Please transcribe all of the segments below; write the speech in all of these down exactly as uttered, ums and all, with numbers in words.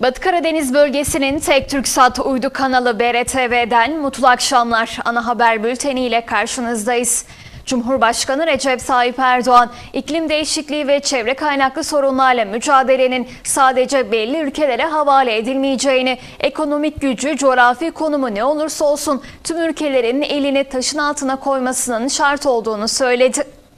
Batı Karadeniz bölgesinin tek TürkSat uydu kanalı B R T V'den mutlu akşamlar. Ana haber bülteni ile karşınızdayız. Cumhurbaşkanı Recep Tayyip Erdoğan, iklim değişikliği ve çevre kaynaklı sorunlarla mücadelenin sadece belli ülkelere havale edilmeyeceğini, ekonomik gücü, coğrafi konumu ne olursa olsun tüm ülkelerin elini taşın altına koymasının şart olduğunu söyledi.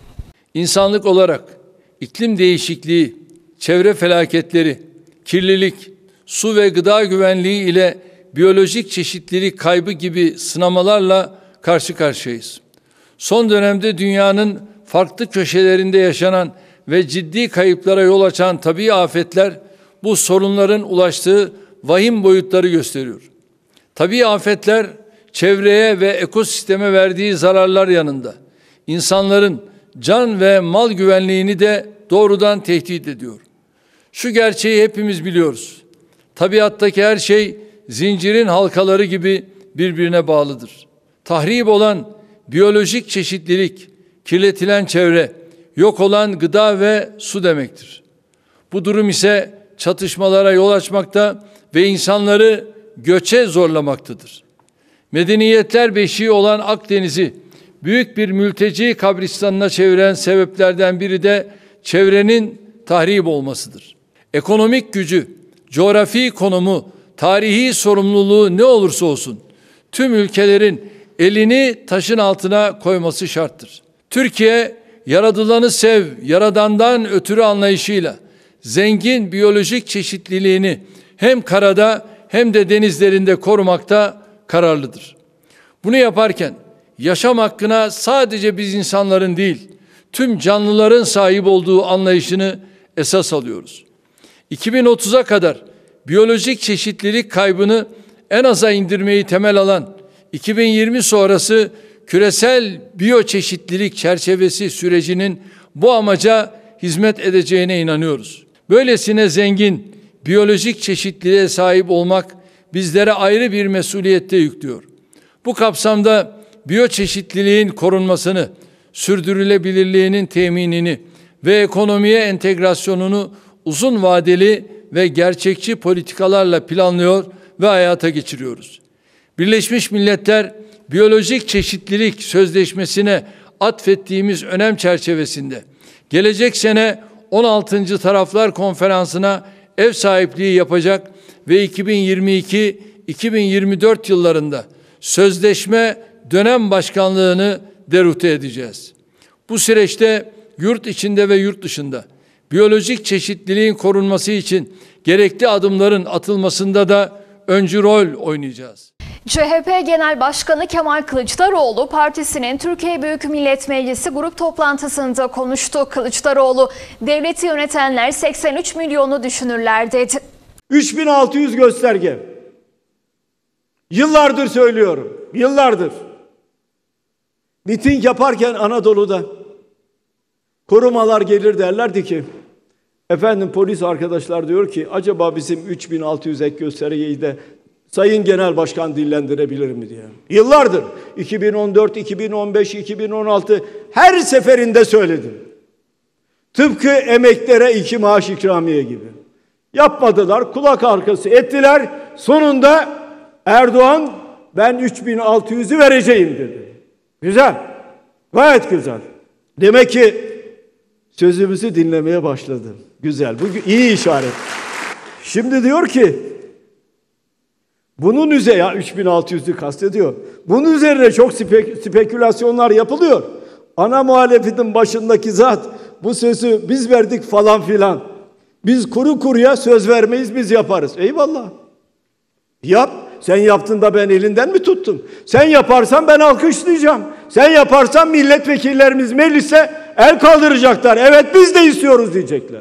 İnsanlık olarak iklim değişikliği, çevre felaketleri, kirlilik, su ve gıda güvenliği ile biyolojik çeşitlilik kaybı gibi sınamalarla karşı karşıyayız. Son dönemde dünyanın farklı köşelerinde yaşanan ve ciddi kayıplara yol açan tabii afetler bu sorunların ulaştığı vahim boyutları gösteriyor. Tabii afetler çevreye ve ekosisteme verdiği zararlar yanında insanların can ve mal güvenliğini de doğrudan tehdit ediyor. Şu gerçeği hepimiz biliyoruz. Tabiattaki her şey zincirin halkaları gibi birbirine bağlıdır. Tahrip olan biyolojik çeşitlilik, kirletilen çevre, yok olan gıda ve su demektir. Bu durum ise çatışmalara yol açmakta ve insanları göçe zorlamaktadır. Medeniyetler beşiği olan Akdeniz'i büyük bir mülteci kabristanına çeviren sebeplerden biri de çevrenin tahrip olmasıdır. Ekonomik gücü, coğrafi konumu, tarihi sorumluluğu ne olursa olsun tüm ülkelerin elini taşın altına koyması şarttır. Türkiye, yaradılanı sev, yaradandan ötürü anlayışıyla zengin biyolojik çeşitliliğini hem karada hem de denizlerinde korumakta kararlıdır. Bunu yaparken yaşam hakkına sadece biz insanların değil, tüm canlıların sahip olduğu anlayışını esas alıyoruz. iki bin otuza kadar biyolojik çeşitlilik kaybını en aza indirmeyi temel alan iki bin yirmi sonrası küresel biyoçeşitlilik çerçevesi sürecinin bu amaca hizmet edeceğine inanıyoruz. Böylesine zengin biyolojik çeşitliliğe sahip olmak bizlere ayrı bir mesuliyette yüklüyor. Bu kapsamda biyoçeşitliliğin korunmasını, sürdürülebilirliğinin teminini ve ekonomiye entegrasyonunu uzun vadeli ve gerçekçi politikalarla planlıyor ve hayata geçiriyoruz. Birleşmiş Milletler Biyolojik Çeşitlilik Sözleşmesi'ne atfettiğimiz önem çerçevesinde gelecek sene on altıncı Taraflar Konferansı'na ev sahipliği yapacak ve iki bin yirmi iki iki bin yirmi dört yıllarında sözleşme dönem başkanlığını derute edeceğiz. Bu süreçte yurt içinde ve yurt dışında biyolojik çeşitliliğin korunması için gerekli adımların atılmasında da öncü rol oynayacağız. C H P Genel Başkanı Kemal Kılıçdaroğlu partisinin Türkiye Büyük Millet Meclisi grup toplantısında konuştu. Kılıçdaroğlu, devleti yönetenler seksen üç milyonu düşünürler dedi. üç bin altı yüz gösterge. Yıllardır söylüyorum, yıllardır. Miting yaparken Anadolu'da korumalar gelir derlerdi ki, efendim polis arkadaşlar diyor ki acaba bizim üç bin altı yüz ek göstergeyi de Sayın Genel Başkan dillendirebilir mi diye. Yıllardır iki bin on dört, iki bin on beş, iki bin on altı her seferinde söyledim. Tıpkı emeklere iki maaş ikramiye gibi. Yapmadılar, kulak arkası ettiler. Sonunda Erdoğan ben üç bin altı yüzü vereceğim dedi. Güzel, gayet güzel. Demek ki sözümüzü dinlemeye başladı. Güzel, bu iyi işaret. Şimdi diyor ki bunun üzerine ya üç bin altı yüzü kastediyor. Bunun üzerine çok spek, spekülasyonlar yapılıyor. Ana muhalefetin başındaki zat bu sözü biz verdik falan filan. Biz kuru kuruya söz vermeyiz, biz yaparız. Eyvallah. Yap. Sen yaptın da ben elinden mi tuttum? Sen yaparsan ben alkışlayacağım. Sen yaparsan milletvekillerimiz meclise el kaldıracaklar. Evet biz de istiyoruz diyecekler.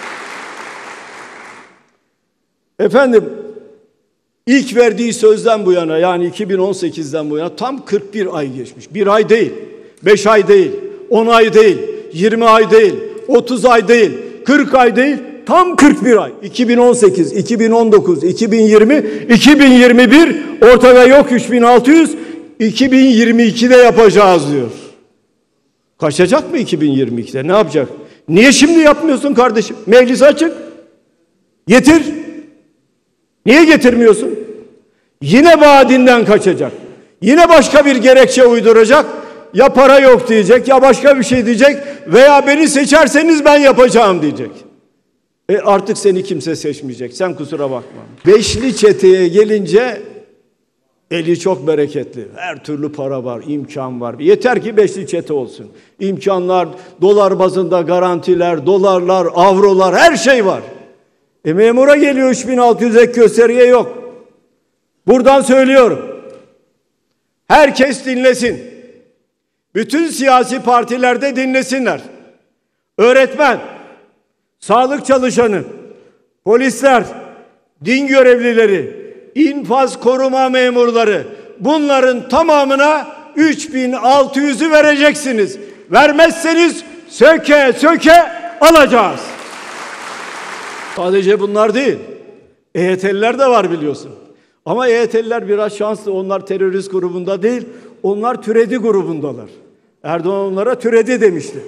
Efendim ilk verdiği sözden bu yana yani iki bin on sekizden bu yana tam kırk bir ay geçmiş. Bir ay değil, beş ay değil, on ay değil, yirmi ay değil, otuz ay değil, kırk ay değil. Tam kırk bir ay. iki bin on sekiz, iki bin on dokuz, iki bin yirmi, iki bin yirmi bir ortada yok üç bin altı yüz. iki bin yirmi ikide yapacağız diyor. Kaçacak mı iki bin yirmi ikide? Ne yapacak? Niye şimdi yapmıyorsun kardeşim? Meclis açık. Getir. Niye getirmiyorsun? Yine vaadinden kaçacak. Yine başka bir gerekçe uyduracak. Ya para yok diyecek, ya başka bir şey diyecek veya beni seçerseniz ben yapacağım diyecek. E artık seni kimse seçmeyecek. Sen kusura bakma. Beşli çeteye gelince eli çok bereketli. Her türlü para var, imkan var. Yeter ki beşli çete olsun. İmkanlar, dolar bazında garantiler, dolarlar, avrolar, her şey var. E memura geliyor üç bin altı yüz ek gösterge yok. Buradan söylüyorum. Herkes dinlesin. Bütün siyasi partilerde dinlesinler. Öğretmen, sağlık çalışanı, polisler, din görevlileri, infaz koruma memurları, bunların tamamına üç bin altı yüzü vereceksiniz. Vermezseniz söke söke alacağız. Sadece bunlar değil. E Y T'liler de var biliyorsun. Ama E Y T'liler biraz şanslı. Onlar terörist grubunda değil, onlar türedi grubundalar. Erdoğan onlara türedi demişti.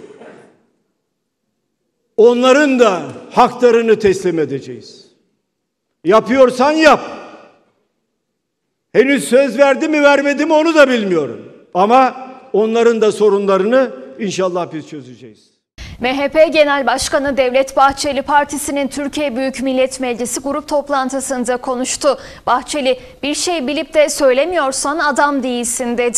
Onların da haklarını teslim edeceğiz. Yapıyorsan yap. Henüz söz verdi mi vermedi mi onu da bilmiyorum. Ama onların da sorunlarını inşallah biz çözeceğiz. M H P Genel Başkanı Devlet Bahçeli partisinin Türkiye Büyük Millet Meclisi grup toplantısında konuştu. Bahçeli, bir şey bilip de söylemiyorsan adam değilsin dedi.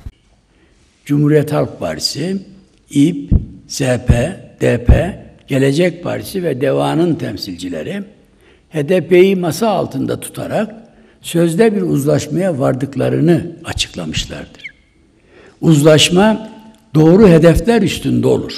Cumhuriyet Halk Partisi, İ P, S P, D P, Gelecek Partisi ve DEVA'nın temsilcileri H D P'yi masa altında tutarak sözde bir uzlaşmaya vardıklarını açıklamışlardır. Uzlaşma doğru hedefler üstünde olur.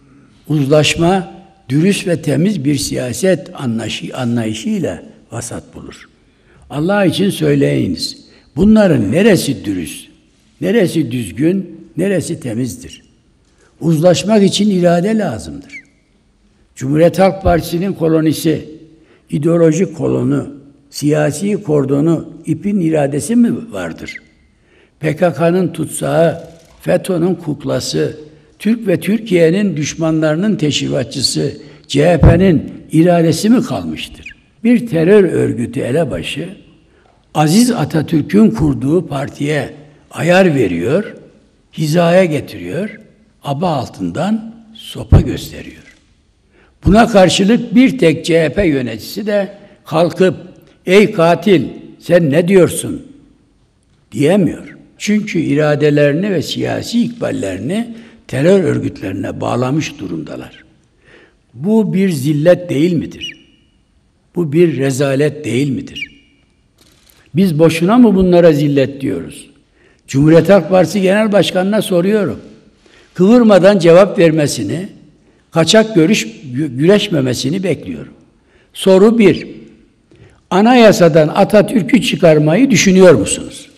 Uzlaşma dürüst ve temiz bir siyaset anlayışı, anlayışıyla vasat bulur. Allah için söyleyiniz. Bunların neresi dürüst, neresi düzgün, neresi temizdir? Uzlaşmak için irade lazımdır. Cumhuriyet Halk Partisi'nin kolonisi, ideolojik kolonu, siyasi kordonu, ipin iradesi mi vardır? P K K'nın tutsağı, FETÖ'nün kuklası, Türk ve Türkiye'nin düşmanlarının teşrifatçısı, C H P'nin iradesi mi kalmıştır? Bir terör örgütü elebaşı, Aziz Atatürk'ün kurduğu partiye ayar veriyor, hizaya getiriyor, aba altından sopa gösteriyor. Buna karşılık bir tek C H P yöneticisi de kalkıp, ey katil sen ne diyorsun diyemiyor. Çünkü iradelerini ve siyasi ikballerini terör örgütlerine bağlamış durumdalar. Bu bir zillet değil midir? Bu bir rezalet değil midir? Biz boşuna mı bunlara zillet diyoruz? Cumhuriyet Halk Partisi Genel Başkanı'na soruyorum. Kıvırmadan cevap vermesini, kaçak görüş, güreşmemesini bekliyorum. Soru bir. Anayasadan Atatürk'ü çıkarmayı düşünüyor musunuz?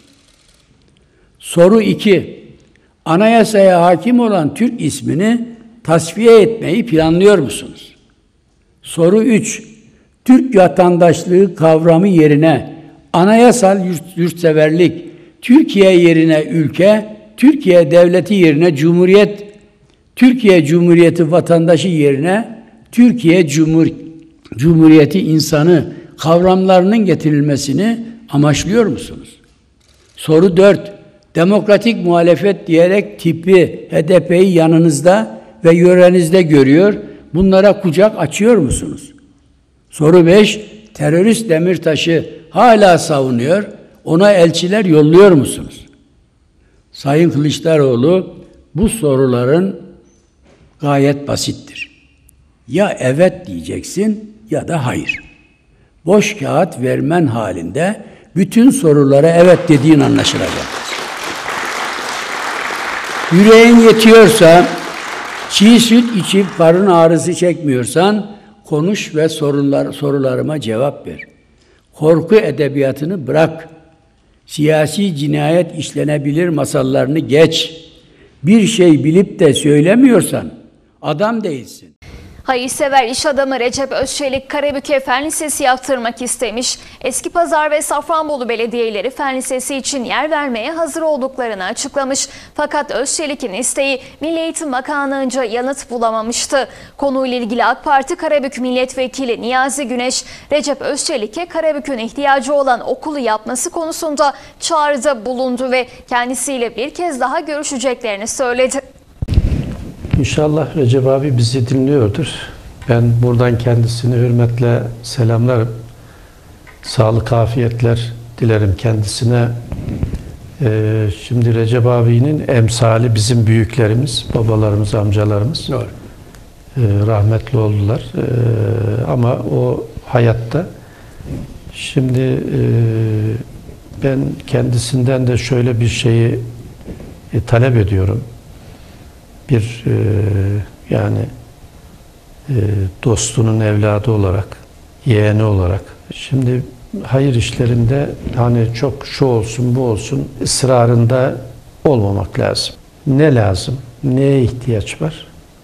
Soru iki. Anayasaya hakim olan Türk ismini tasfiye etmeyi planlıyor musunuz? Soru üç. Türk vatandaşlığı kavramı yerine anayasal yurt, yurtseverlik, Türkiye yerine ülke, Türkiye devleti yerine cumhuriyet, Türkiye Cumhuriyeti vatandaşı yerine Türkiye Cumhur, Cumhuriyeti insanı kavramlarının getirilmesini amaçlıyor musunuz? Soru dört. Demokratik muhalefet diyerek tipi H D P'yi yanınızda ve yörenizde görüyor, bunlara kucak açıyor musunuz? Soru beş. Terörist Demirtaş'ı hala savunuyor, ona elçiler yolluyor musunuz? Sayın Kılıçdaroğlu, bu soruların gayet basittir. Ya evet diyeceksin ya da hayır. Boş kağıt vermen halinde bütün sorulara evet dediğin anlaşılacak. Yüreğin yetiyorsa, çiğ süt içip karın ağrısı çekmiyorsan, konuş ve sorular, sorularıma cevap ver. Korku edebiyatını bırak. Siyasi cinayet işlenebilir masallarını geç. Bir şey bilip de söylemiyorsan adam değilsin. Hayırsever iş adamı Recep Özçelik, Karabük'e fen lisesi yaptırmak istemiş. Eskipazarı ve Safranbolu belediyeleri fen lisesi için yer vermeye hazır olduklarını açıklamış. Fakat Özçelik'in isteği Milli Eğitim Bakanlığı'nca yanıt bulamamıştı. Konuyla ilgili AK Parti Karabük Milletvekili Niyazi Güneş, Recep Özçelik'e Karabük'ün ihtiyacı olan okulu yapması konusunda çağrıda bulundu ve kendisiyle bir kez daha görüşeceklerini söyledi. İnşallah Recep abi bizi dinliyordur. Ben buradan kendisini hürmetle selamlarım. Sağlık, afiyetler dilerim kendisine. Ee, şimdi Recep abinin emsali bizim büyüklerimiz, babalarımız, amcalarımız. Doğru. Ee, rahmetli oldular. Ee, ama o hayatta. Şimdi e, ben kendisinden de şöyle bir şeyi e, talep ediyorum. Bir e, yani e, dostunun evladı olarak, yeğeni olarak. Şimdi hayır işlerinde hani çok şu olsun bu olsun ısrarında olmamak lazım. Ne lazım? Neye ihtiyaç var?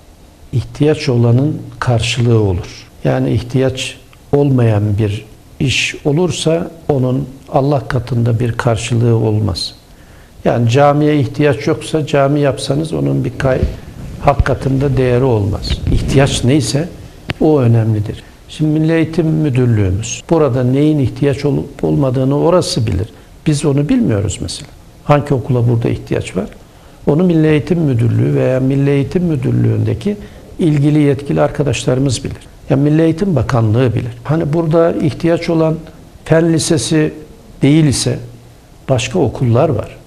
İhtiyaç olanın karşılığı olur. Yani ihtiyaç olmayan bir iş olursa onun Allah katında bir karşılığı olmaz. Yani camiye ihtiyaç yoksa cami yapsanız onun bir kay hak katında değeri olmaz. İhtiyaç neyse o önemlidir. Şimdi Milli Eğitim Müdürlüğümüz burada neyin ihtiyaç olup olmadığını orası bilir. Biz onu bilmiyoruz mesela. Hangi okula burada ihtiyaç var? Onu Milli Eğitim Müdürlüğü veya Milli Eğitim Müdürlüğü'ndeki ilgili yetkili arkadaşlarımız bilir. Ya Milli Eğitim Bakanlığı bilir. Hani burada ihtiyaç olan fen lisesi değil ise başka okullar var.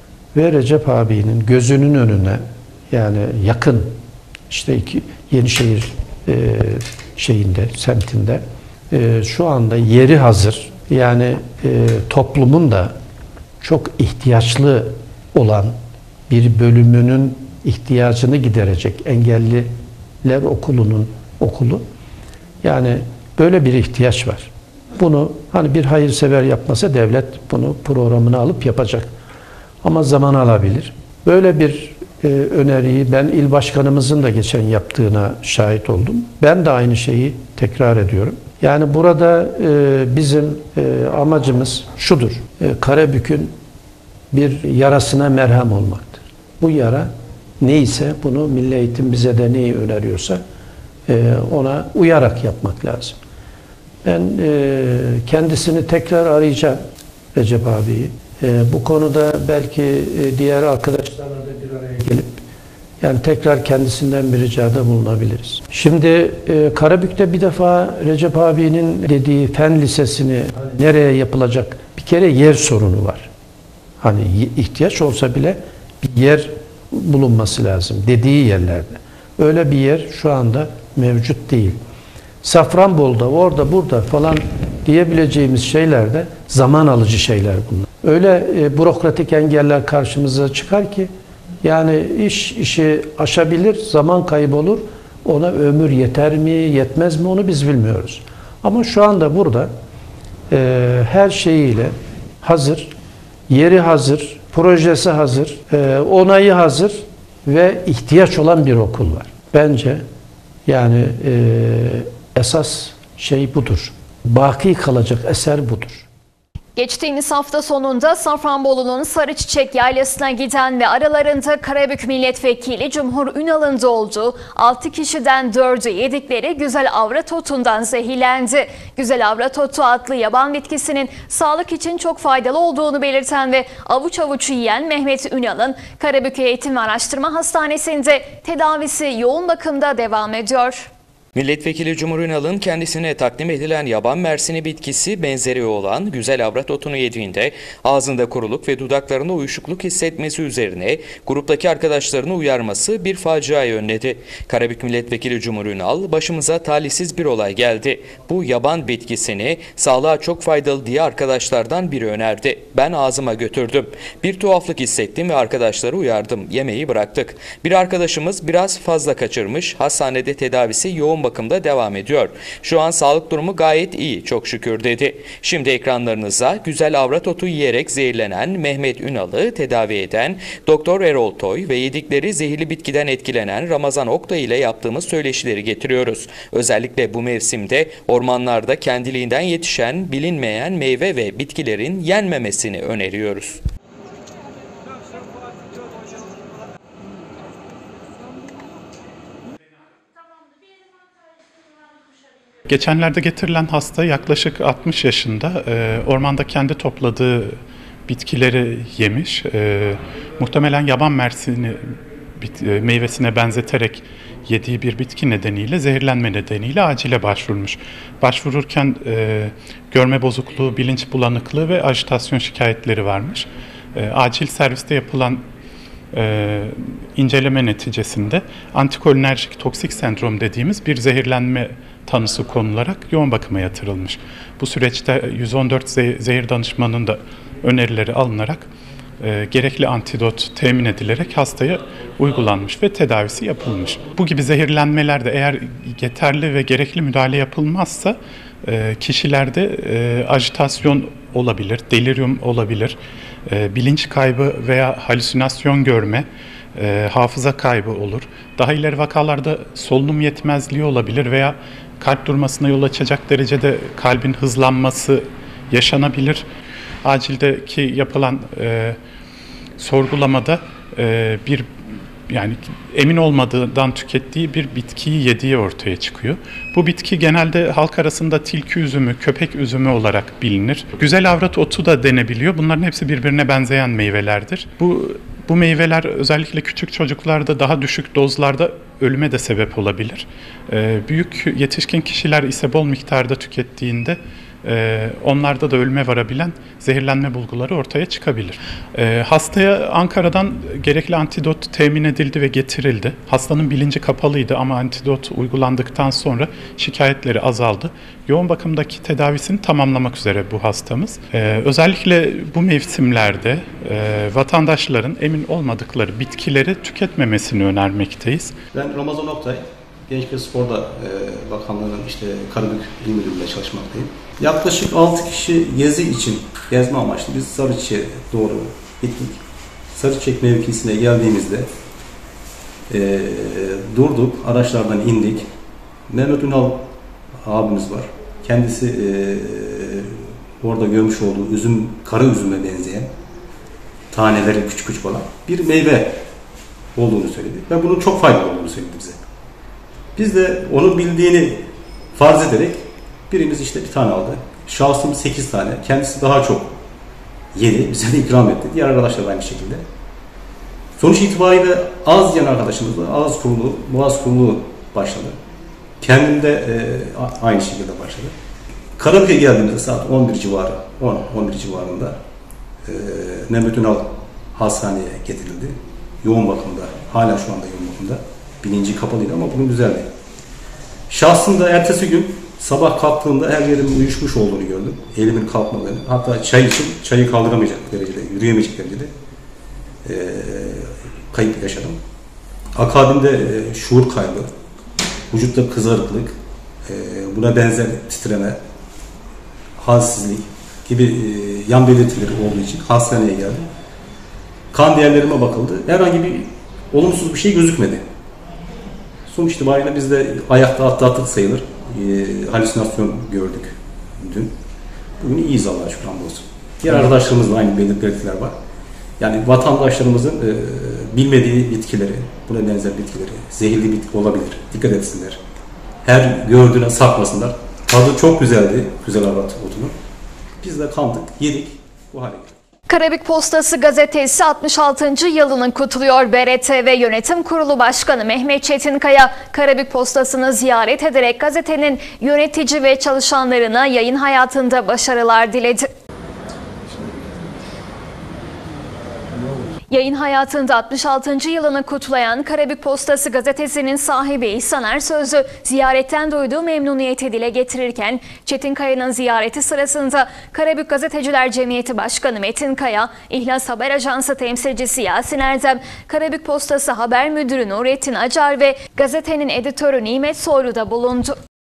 Ve Recep abinin gözünün önüne yani yakın işte iki, Yenişehir e, şeyinde, semtinde e, şu anda yeri hazır. Yani e, toplumun da çok ihtiyaçlı olan bir bölümünün ihtiyacını giderecek engelliler okulunun okulu. Yani böyle bir ihtiyaç var. Bunu hani bir hayırsever yapmasa devlet bunu programına alıp yapacak. Ama zaman alabilir. Böyle bir e, öneriyi ben il başkanımızın da geçen yaptığına şahit oldum. Ben de aynı şeyi tekrar ediyorum. Yani burada e, bizim e, amacımız şudur. E, Karabük'ün bir yarasına merhem olmaktır. Bu yara neyse bunu Milli Eğitim bize de neyi öneriyorsa e, ona uyarak yapmak lazım. Ben e, kendisini tekrar arayacağım Recep abiyi. E, bu konuda belki e, diğer arkadaşlarla da bir araya gelip yani tekrar kendisinden bir ricada bulunabiliriz. Şimdi e, Karabük'te bir defa Recep abinin dediği fen lisesini hani nereye yapılacak? Bir kere yer sorunu var. Hani ihtiyaç olsa bile bir yer bulunması lazım dediği yerlerde. Öyle bir yer şu anda mevcut değil. Safranbolu'da, orada, burada falan diyebileceğimiz şeyler de zaman alıcı şeyler bunlar. Öyle e, bürokratik engeller karşımıza çıkar ki yani iş işi aşabilir, zaman kaybı olur. Ona ömür yeter mi, yetmez mi onu biz bilmiyoruz. Ama şu anda burada e, her şeyiyle hazır, yeri hazır, projesi hazır, e, onayı hazır ve ihtiyaç olan bir okul var. Bence yani e, esas şey budur. Baki kalacak eser budur. Geçtiğimiz hafta sonunda Safranbolu'nun Sarıçiçek Yaylası'na giden ve aralarında Karabük Milletvekili Cumhur Ünal'ın da olduğu altı kişiden dördü yedikleri güzel avrat otundan zehirlendi. Güzel avrat otu adlı yaban bitkisinin sağlık için çok faydalı olduğunu belirten ve avuç avuç yiyen Mehmet Ünal'ın Karabük Eğitim ve Araştırma Hastanesi'nde tedavisi yoğun bakımda devam ediyor. Milletvekili Cumhur Ünal'ın kendisine takdim edilen yaban mersini bitkisi benzeri olan güzel avrat otunu yediğinde ağzında kuruluk ve dudaklarında uyuşukluk hissetmesi üzerine gruptaki arkadaşlarını uyarması bir faciayı önledi. Karabük Milletvekili Cumhur Ünal, başımıza talihsiz bir olay geldi. Bu yaban bitkisini sağlığa çok faydalı diye arkadaşlardan biri önerdi. Ben ağzıma götürdüm. Bir tuhaflık hissettim ve arkadaşları uyardım. Yemeği bıraktık. Bir arkadaşımız biraz fazla kaçırmış. Hastanede tedavisi yoğun yoğun bakımda devam ediyor. Şu an sağlık durumu gayet iyi, çok şükür dedi. Şimdi ekranlarınıza güzel avrat otu yiyerek zehirlenen Mehmet Ünal'ı tedavi eden Doktor Erol Toy ve yedikleri zehirli bitkiden etkilenen Ramazan Oktay ile yaptığımız söyleşileri getiriyoruz. Özellikle bu mevsimde ormanlarda kendiliğinden yetişen bilinmeyen meyve ve bitkilerin yenmemesini öneriyoruz. Geçenlerde getirilen hasta yaklaşık altmış yaşında, e, ormanda kendi topladığı bitkileri yemiş. E, muhtemelen yaban mersini bit, e, meyvesine benzeterek yediği bir bitki nedeniyle, zehirlenme nedeniyle acile başvurmuş. Başvururken e, görme bozukluğu, bilinç bulanıklığı ve ajitasyon şikayetleri varmış. E, acil serviste yapılan e, inceleme neticesinde antikolinerjik toksik sendrom dediğimiz bir zehirlenme tanısı konularak yoğun bakıma yatırılmış. Bu süreçte yüz on dört zehir danışmanının da önerileri alınarak e, gerekli antidot temin edilerek hastaya uygulanmış ve tedavisi yapılmış. Bu gibi zehirlenmelerde eğer yeterli ve gerekli müdahale yapılmazsa e, kişilerde e, ajitasyon olabilir, delirium olabilir, e, bilinç kaybı veya halüsinasyon görme, e, hafıza kaybı olur. Daha ileri vakalarda solunum yetmezliği olabilir veya kalp durmasına yol açacak derecede kalbin hızlanması yaşanabilir. Acildeki yapılan e, sorgulamada e, bir yani emin olmadığından tükettiği bir bitkiyi yediği ortaya çıkıyor. Bu bitki genelde halk arasında tilki üzümü, köpek üzümü olarak bilinir. Güzel avrat otu da denebiliyor. Bunların hepsi birbirine benzeyen meyvelerdir. Bu bu meyveler özellikle küçük çocuklarda daha düşük dozlarda ölüme de sebep olabilir. Ee, büyük yetişkin kişiler ise bol miktarda tükettiğinde e, onlarda da ölüme varabilen zehirlenme bulguları ortaya çıkabilir. Ee, hastaya Ankara'dan gerekli antidot temin edildi ve getirildi. Hastanın bilinci kapalıydı ama antidot uygulandıktan sonra şikayetleri azaldı. Yoğun bakımdaki tedavisini tamamlamak üzere bu hastamız. Ee, özellikle bu mevsimlerde e, vatandaşların emin olmadıkları bitkileri tüketmemesini önermekteyiz. Ben Ramazan Oktay, Genç ve Spor'da e, Bakanlığı'nın işte Karabük İl Müdürlüğü'nde çalışmaktayım. Yaklaşık altı kişi gezi için, gezme amaçlı biz Sarıçık'a doğru gittik. Sarıçık mevkisine geldiğimizde e, durduk, araçlardan indik. Mehmet Ünal abimiz var. Kendisi e, orada görmüş olduğu üzüm, kara üzüme benzeyen taneleri küçük küçük olan bir meyve olduğunu söyledi ve bunun çok faydalı olduğunu söyledi bize. Biz de onu bildiğini farz ederek birimiz işte bir tane aldı. Şahsım sekiz tane. Kendisi daha çok yedi. Bize de ikram etti. Diğer arkadaşlar aynı şekilde. Sonuç itibariyle az yiyen arkadaşımızla ağız kuruluğu, boğaz kuruluğu başladı. Kendim de e, aynı şekilde başladı. Karabük'e geldiğimizde saat on bir civarı, on on bir civarında e, Mehmet Ünal hastaneye getirildi. Yoğun bakımda, hala şu anda yoğun bakımda. Bilinci kapalıydı ama bugün düzeldi. Şahsım da ertesi gün sabah kalktığımda her yerimin uyuşmuş olduğunu gördüm. Elimin kalkmadığını. Hatta çay için çayı kaldıramayacak derecede, yürüyemeyecek derecede e, kayıp yaşadım. Akabinde e, şuur kaybı, vücutta kızarıklık, e, buna benzer titreme, halsizlik gibi e, yan belirtileri olduğu için hastaneye geldim. Kan değerlerime bakıldı. Herhangi bir olumsuz bir şey gözükmedi. Sonuç itibariyle biz de ayakta atlattık sayılır. E, halüsinasyon gördük dün. Bugün iyiyiz Allah'a şükür hamdolsun. Diğer arkadaşlarımızla aynı belirtiler var. Yani vatandaşlarımızın e, bilmediği bitkileri, buna benzer bitkileri, zehirli bitki olabilir. Dikkat etsinler. Her gördüğüne sakmasınlar. Tadı çok güzeldi, güzel avrat otunun. Biz de kandık, yedik, bu hale geldik. Karabük Postası gazetesi altmış altıncı yılını kutluyor. B R T V Yönetim Kurulu Başkanı Mehmet Çetinkaya, Karabük Postası'nı ziyaret ederek gazetenin yönetici ve çalışanlarına yayın hayatında başarılar diledi. Yayın hayatında altmış altıncı yılını kutlayan Karabük Postası gazetesinin sahibi İhsan Ersözlü ziyaretten duyduğu memnuniyeti dile getirirken Çetin Kaya'nın ziyareti sırasında Karabük Gazeteciler Cemiyeti Başkanı Metin Kaya, İhlas Haber Ajansı temsilcisi Yasin Erdem, Karabük Postası Haber Müdürü Nurettin Acar ve gazetenin editörü Nimet Soylu'da bulundu.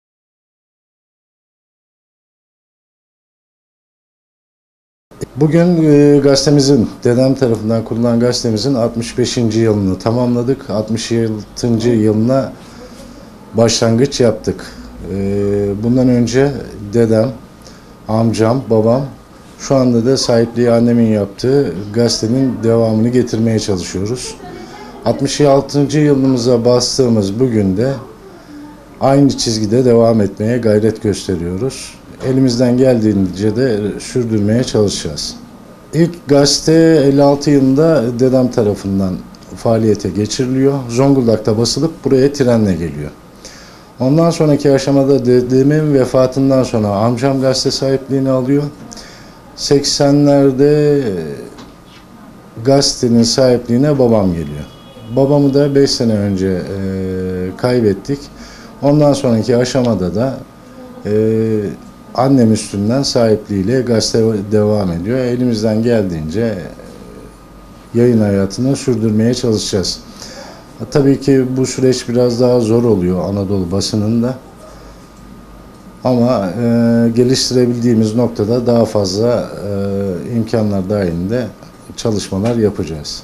Bugün e, gazetemizin, dedem tarafından kurulan gazetemizin altmış beşinci yılını tamamladık. altmış altıncı yılına başlangıç yaptık. E, bundan önce dedem, amcam, babam, şu anda da sahipliği annemin yaptığı gazetenin devamını getirmeye çalışıyoruz. altmış altıncı yılımıza bastığımız bugün de aynı çizgide devam etmeye gayret gösteriyoruz. Elimizden geldiğince de sürdürmeye çalışacağız. İlk gazete elli altı yılında dedem tarafından faaliyete geçiriliyor. Zonguldak'ta basılıp buraya trenle geliyor. Ondan sonraki aşamada dedemin vefatından sonra amcam gazete sahipliğini alıyor. seksenlerde gazetenin sahipliğine babam geliyor. Babamı da beş sene önce e, kaybettik. Ondan sonraki aşamada da e, annem üstünden sahipliğiyle gazete devam ediyor. Elimizden geldiğince yayın hayatını sürdürmeye çalışacağız. Tabii ki bu süreç biraz daha zor oluyor Anadolu basınında. Ama e, geliştirebildiğimiz noktada daha fazla e, imkanlar dahilinde çalışmalar yapacağız.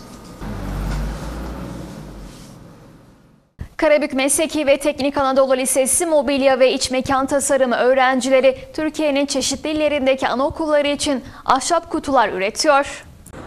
Karabük Mesleki ve Teknik Anadolu Lisesi mobilya ve iç mekan tasarımı öğrencileri Türkiye'nin çeşitli illerindeki anaokulları için ahşap kutular üretiyor.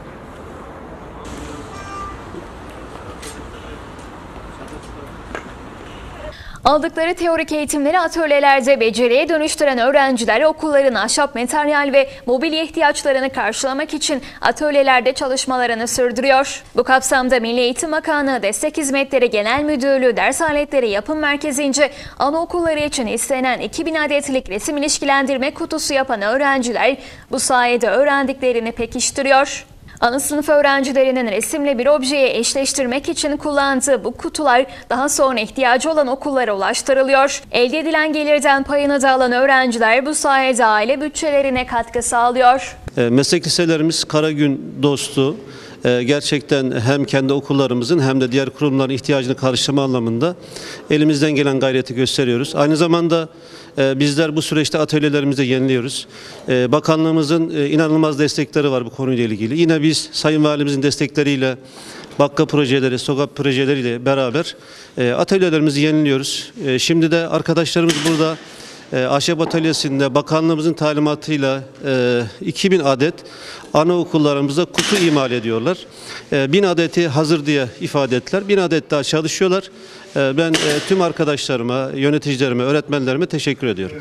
Aldıkları teorik eğitimleri atölyelerde beceriye dönüştüren öğrenciler okulların ahşap materyal ve mobilya ihtiyaçlarını karşılamak için atölyelerde çalışmalarını sürdürüyor. Bu kapsamda Milli Eğitim Bakanlığı Destek Hizmetleri Genel Müdürlüğü Ders Aletleri Yapım Merkezi'nce anaokulları için istenen iki bin adetlik resim ilişkilendirme kutusu yapan öğrenciler bu sayede öğrendiklerini pekiştiriyor. Ana sınıf öğrencilerinin resimle bir objeyi eşleştirmek için kullandığı bu kutular daha sonra ihtiyacı olan okullara ulaştırılıyor. Elde edilen gelirden payını da alan öğrenciler bu sayede aile bütçelerine katkı sağlıyor. Meslek liselerimiz Karagün dostu. Gerçekten hem kendi okullarımızın hem de diğer kurumların ihtiyacını karşılama anlamında elimizden gelen gayreti gösteriyoruz. Aynı zamanda bizler bu süreçte atölyelerimizi yeniliyoruz. Bakanlığımızın inanılmaz destekleri var bu konuyla ilgili. Yine biz Sayın Valimizin destekleriyle, bakka projeleri, sokak projeleriyle beraber atölyelerimizi yeniliyoruz. Şimdi de arkadaşlarımız burada ahşap atölyesinde bakanlığımızın talimatıyla iki bin adet anaokullarımıza kutu imal ediyorlar. bin adeti hazır diye ifade ettiler. bin adet daha çalışıyorlar. Ben tüm arkadaşlarıma, yöneticilerime, öğretmenlerime teşekkür ediyorum.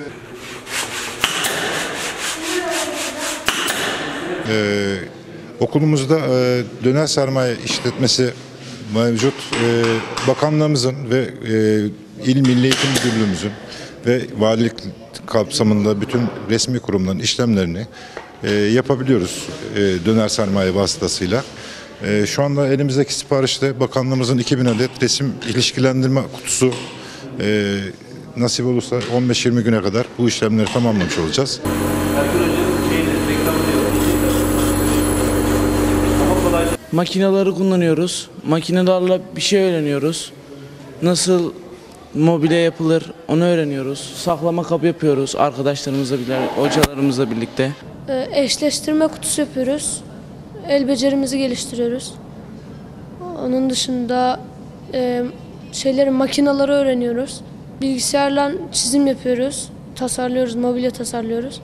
Ee, okulumuzda e, döner sermaye işletmesi mevcut. E, bakanlığımızın ve e, İl Milli Eğitim Müdürlüğümüzün ve valilik kapsamında bütün resmi kurumların işlemlerini e, yapabiliyoruz e, döner sermaye vasıtasıyla. E, şu anda elimizdeki siparişte bakanlığımızın iki bin adet resim ilişkilendirme kutusu, e, nasip olursa on beş yirmi güne kadar bu işlemleri tamamlamış olacağız. Makineleri kullanıyoruz. Makinelerle bir şey öğreniyoruz. Nasıl mobilya yapılır onu öğreniyoruz. Saklama kabı yapıyoruz arkadaşlarımızla birlikte, hocalarımızla birlikte. Eşleştirme kutusu yapıyoruz. El becerimizi geliştiriyoruz. Onun dışında e, şeyleri, makineleri öğreniyoruz. Bilgisayarla çizim yapıyoruz. Tasarlıyoruz, mobilya tasarlıyoruz.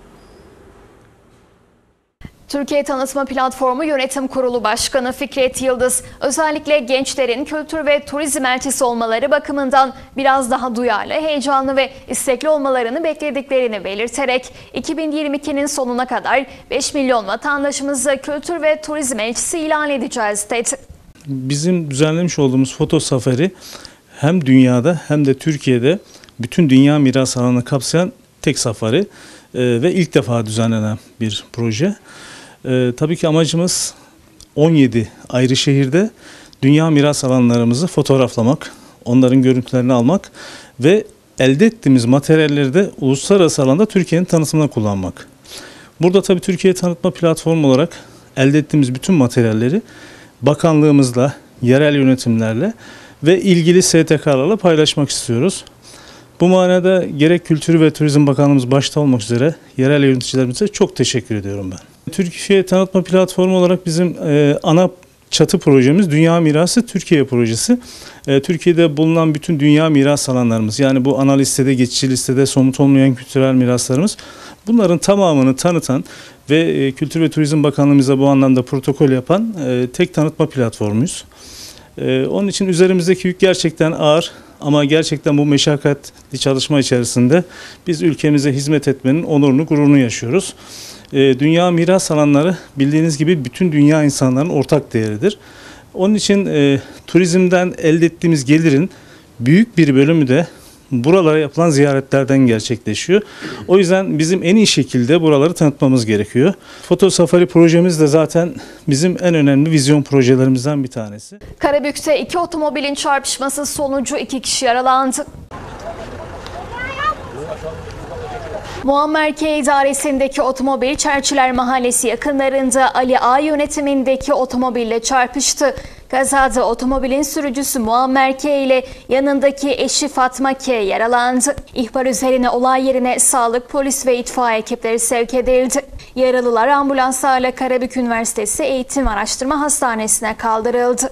Türkiye Tanıtma Platformu Yönetim Kurulu Başkanı Fikret Yıldız, özellikle gençlerin kültür ve turizm elçisi olmaları bakımından biraz daha duyarlı, heyecanlı ve istekli olmalarını beklediklerini belirterek iki bin yirmi ikinin sonuna kadar beş milyon vatandaşımızı kültür ve turizm elçisi ilan edeceğiz dedi. Bizim düzenlemiş olduğumuz foto safari hem dünyada hem de Türkiye'de bütün dünya miras alanını kapsayan tek safari ve ilk defa düzenlenen bir proje. Ee, tabii ki amacımız on yedi ayrı şehirde dünya miras alanlarımızı fotoğraflamak, onların görüntülerini almak ve elde ettiğimiz materyalleri de uluslararası alanda Türkiye'nin tanıtımına kullanmak. Burada tabii Türkiye Tanıtma Platformu olarak elde ettiğimiz bütün materyalleri bakanlığımızla, yerel yönetimlerle ve ilgili S T K'larla paylaşmak istiyoruz. Bu manada gerek Kültür ve Turizm Bakanlığımız başta olmak üzere yerel yöneticilerimize çok teşekkür ediyorum ben. Türkiye Tanıtma Platformu olarak bizim e, ana çatı projemiz Dünya Mirası Türkiye projesi. E, Türkiye'de bulunan bütün dünya miras alanlarımız, yani bu ana listede, geçici listede somut olmayan kültürel miraslarımız, bunların tamamını tanıtan ve e, Kültür ve Turizm Bakanlığımıza bu anlamda protokol yapan e, tek tanıtma platformuyuz. E, onun için üzerimizdeki yük gerçekten ağır ama gerçekten bu meşakkatli çalışma içerisinde biz ülkemize hizmet etmenin onurunu, gururunu yaşıyoruz. E, dünya miras alanları bildiğiniz gibi bütün dünya insanların ortak değeridir. Onun için e, turizmden elde ettiğimiz gelirin büyük bir bölümü de buralara yapılan ziyaretlerden gerçekleşiyor. O yüzden bizim en iyi şekilde buraları tanıtmamız gerekiyor. Foto Safari projemiz de zaten bizim en önemli vizyon projelerimizden bir tanesi. Karabük'te iki otomobilin çarpışması sonucu iki kişi yaralandı. Muammer K idaresindeki otomobil Çerçiler Mahallesi yakınlarında Ali A yönetimindeki otomobille çarpıştı. Kazada otomobilin sürücüsü Muammer K ile yanındaki eşi Fatma K yaralandı. İhbar üzerine olay yerine sağlık, polis ve itfaiye ekipleri sevk edildi. Yaralılar ambulanslarla Karabük Üniversitesi Eğitim Araştırma Hastanesi'ne kaldırıldı.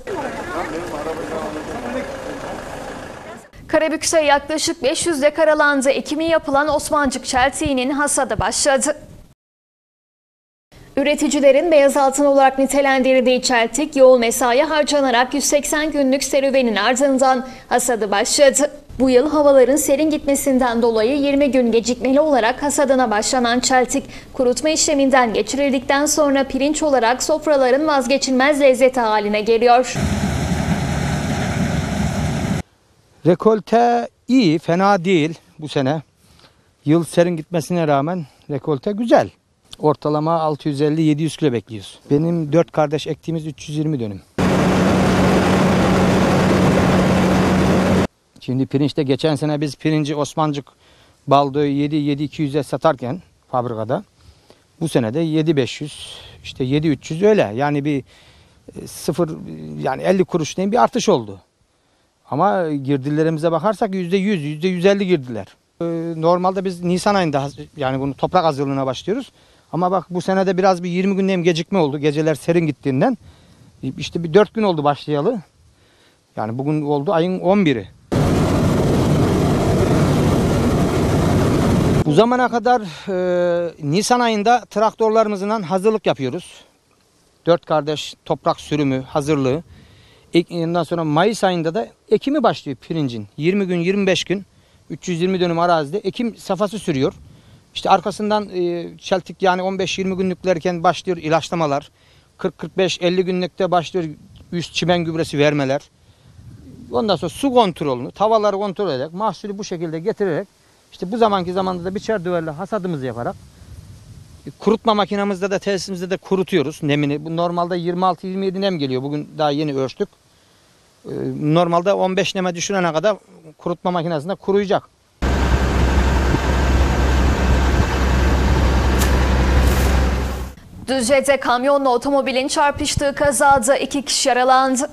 Karabük'te yaklaşık beş yüz dekar alanda ekimi yapılan Osmancık çeltiğinin hasadı başladı. Üreticilerin beyaz altın olarak nitelendirdiği çeltik yoğun mesai harcanarak yüz seksen günlük serüvenin ardından hasadı başladı. Bu yıl havaların serin gitmesinden dolayı yirmi gün gecikmeli olarak hasadına başlanan çeltik, kurutma işleminden geçirildikten sonra pirinç olarak sofraların vazgeçilmez lezzeti haline geliyor. Rekolte iyi, fena değil bu sene. Yıl serin gitmesine rağmen rekolte güzel. Ortalama altı yüz elli yedi yüz kilo bekliyoruz. Benim dört kardeş ektiğimiz üç yüz yirmi dönüm. Şimdi pirinçte geçen sene biz pirinci Osmancık baldığı yedi yedi iki yüze satarken fabrikada, bu sene de yedi beş yüz, işte yedi üç yüz öyle. Yani bir sıfır, yani elli kuruş diyeyim bir artış oldu. Ama girdilerimize bakarsak yüzde yüz, yüzde yüz elli girdiler. Normalde biz Nisan ayında yani bunu toprak hazırlığına başlıyoruz. Ama bak bu senede biraz bir yirmi günden gecikme oldu. Geceler serin gittiğinden. İşte bir dört gün oldu başlayalı. Yani bugün oldu ayın on biri. Bu zamana kadar e, Nisan ayında traktörlerimizle hazırlık yapıyoruz. Dört kardeş toprak sürümü, hazırlığı. Ondan sonra Mayıs ayında da ekimi başlıyor pirincin. yirmi gün, yirmi beş gün, üç yüz yirmi dönüm arazide ekim safhası sürüyor. İşte arkasından e, çeltik yani on beş yirmi günlüklerken başlıyor ilaçlamalar. kırk kırk beş elli günlükte başlıyor üst çimen gübresi vermeler. Ondan sonra su kontrolünü, tavaları kontrol ederek, mahsulü bu şekilde getirerek, işte bu zamanki zamanda da biçer düverle hasadımızı yaparak, kurutma makinemizde de tesisimizde de kurutuyoruz nemini. Bu normalde yirmi altı yirmi yedi nem geliyor. Bugün daha yeni ölçtük. Normalde on beş neme düşürene kadar kurutma makinesinde kuruyacak. Düzce'de kamyonla otomobilin çarpıştığı kazada iki kişi yaralandı.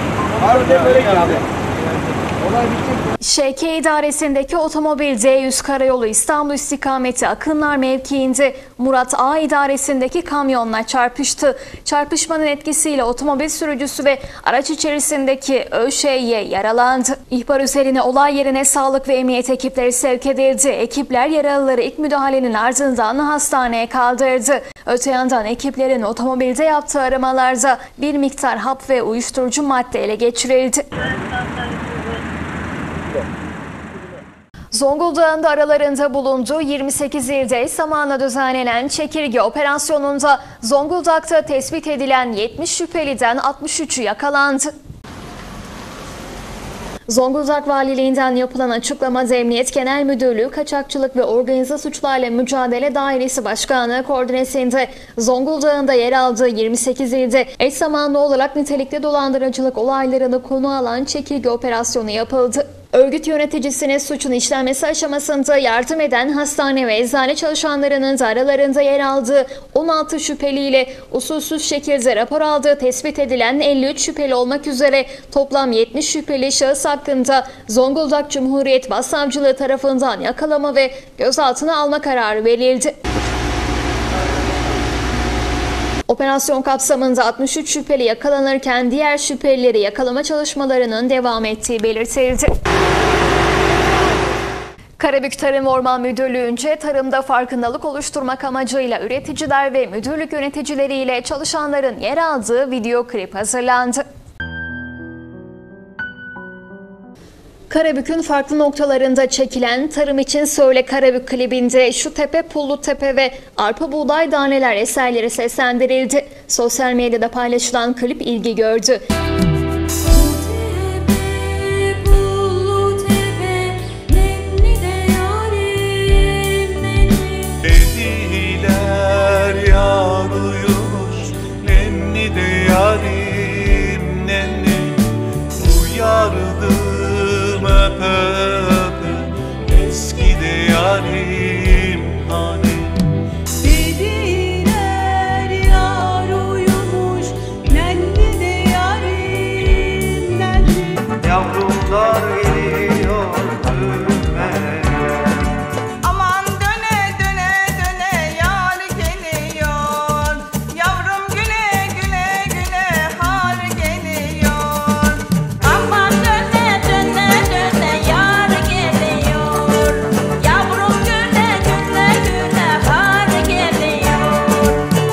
Ş K idaresindeki otomobil D yüz Karayolu İstanbul istikameti Akınlar mevkiinde Murat A idaresindeki kamyonla çarpıştı. Çarpışmanın etkisiyle otomobil sürücüsü ve araç içerisindeki Ö Ş Y yaralandı. İhbar üzerine olay yerine sağlık ve emniyet ekipleri sevk edildi. Ekipler yaralıları ilk müdahalenin ardından hastaneye kaldırdı. Öte yandan ekiplerin otomobilde yaptığı aramalarda bir miktar hap ve uyuşturucu madde ele geçirildi. Zonguldak'ın da aralarında bulunduğu yirmi sekiz ilde zamanla düzenlenen çekirge operasyonunda Zonguldak'ta tespit edilen yetmiş şüpheliden altmış üçü yakalandı. Zonguldak Valiliğinden yapılan açıklamada Emniyet Genel Müdürlüğü Kaçakçılık ve Organize Suçlarla Mücadele Dairesi Başkanlığı koordinesinde Zonguldak'ın da yer aldığı yirmi sekiz ilde eş zamanlı olarak nitelikli dolandırıcılık olaylarını konu alan çekirge operasyonu yapıldı. Örgüt yöneticisine suçun işlenmesi aşamasında yardım eden hastane ve eczane çalışanlarının da aralarında yer aldığı on altı şüpheliyle usulsüz şekilde rapor aldığı tespit edilen elli üç şüpheli olmak üzere toplam yetmiş şüpheli şahıs hakkında Zonguldak Cumhuriyet Başsavcılığı tarafından yakalama ve gözaltına alma kararı verildi. Operasyon kapsamında altmış üç şüpheli yakalanırken diğer şüphelileri yakalama çalışmalarının devam ettiği belirtildi. Karabük Tarım Orman Müdürlüğü'nce tarımda farkındalık oluşturmak amacıyla üreticiler ve müdürlük yöneticileriyle çalışanların yer aldığı video klip hazırlandı. Karabük'ün farklı noktalarında çekilen Tarım İçin Söyle Karabük klibinde Şu Tepe Pullu Tepe ve Arpa Buğday Daneler eserleri seslendirildi. Sosyal medyada paylaşılan klip ilgi gördü. Dediler yar uyumuş, nenni de yarim nenni uyardım öpe öpe eski de yarim hani. Dediler yar uyumuş, nenni de yarim nenni. Yavrumlar geliyor önüme. Aman döne döne döne yar geliyor. Yavrum güle güle güle har geliyor. Aman döne döne döne yar geliyor. Yavrum güle güle güle har geliyor.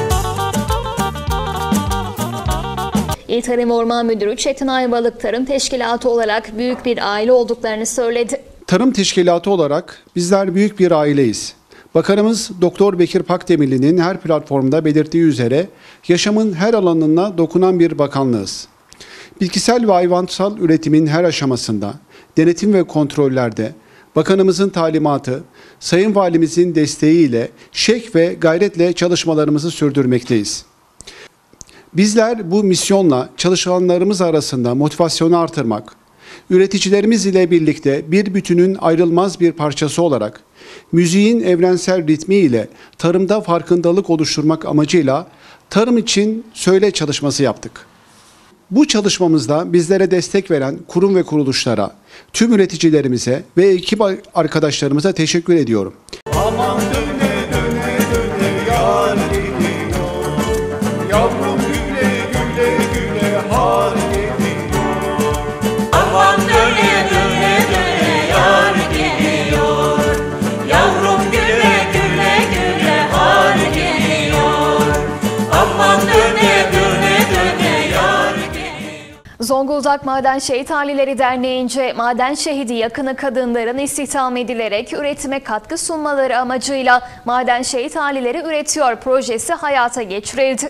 İl Tarım Orman Müdürü Çetin Aybalık Tarım Teşkilatı olarak büyük bir aile olduklarını söyledi. Tarım Teşkilatı olarak bizler büyük bir aileyiz. Bakanımız Doktor Bekir Pakdemirli'nin her platformda belirttiği üzere yaşamın her alanına dokunan bir bakanlığız. Bitkisel ve hayvansal üretimin her aşamasında, denetim ve kontrollerde bakanımızın talimatı, Sayın Valimizin desteğiyle şek ve gayretle çalışmalarımızı sürdürmekteyiz. Bizler bu misyonla çalışanlarımız arasında motivasyonu artırmak, üreticilerimiz ile birlikte bir bütünün ayrılmaz bir parçası olarak müziğin evrensel ritmi ile tarımda farkındalık oluşturmak amacıyla Tarım İçin Söyle çalışması yaptık. Bu çalışmamızda bizlere destek veren kurum ve kuruluşlara, tüm üreticilerimize ve ekip arkadaşlarımıza teşekkür ediyorum. Aman döne döne döne yar geliyor. Yavrum güle güle güle har geliyor. Aman döne döne döne yar geliyor. Yavrum güle güle güle har geliyor. Aman döne döne döne yar geliyor. Zonguldak Maden Şehit Aileleri Derneği'nce maden şehidi yakını kadınların istihdam edilerek üretime katkı sunmaları amacıyla Maden Şehit Aileleri Üretiyor projesi hayata geçirildi.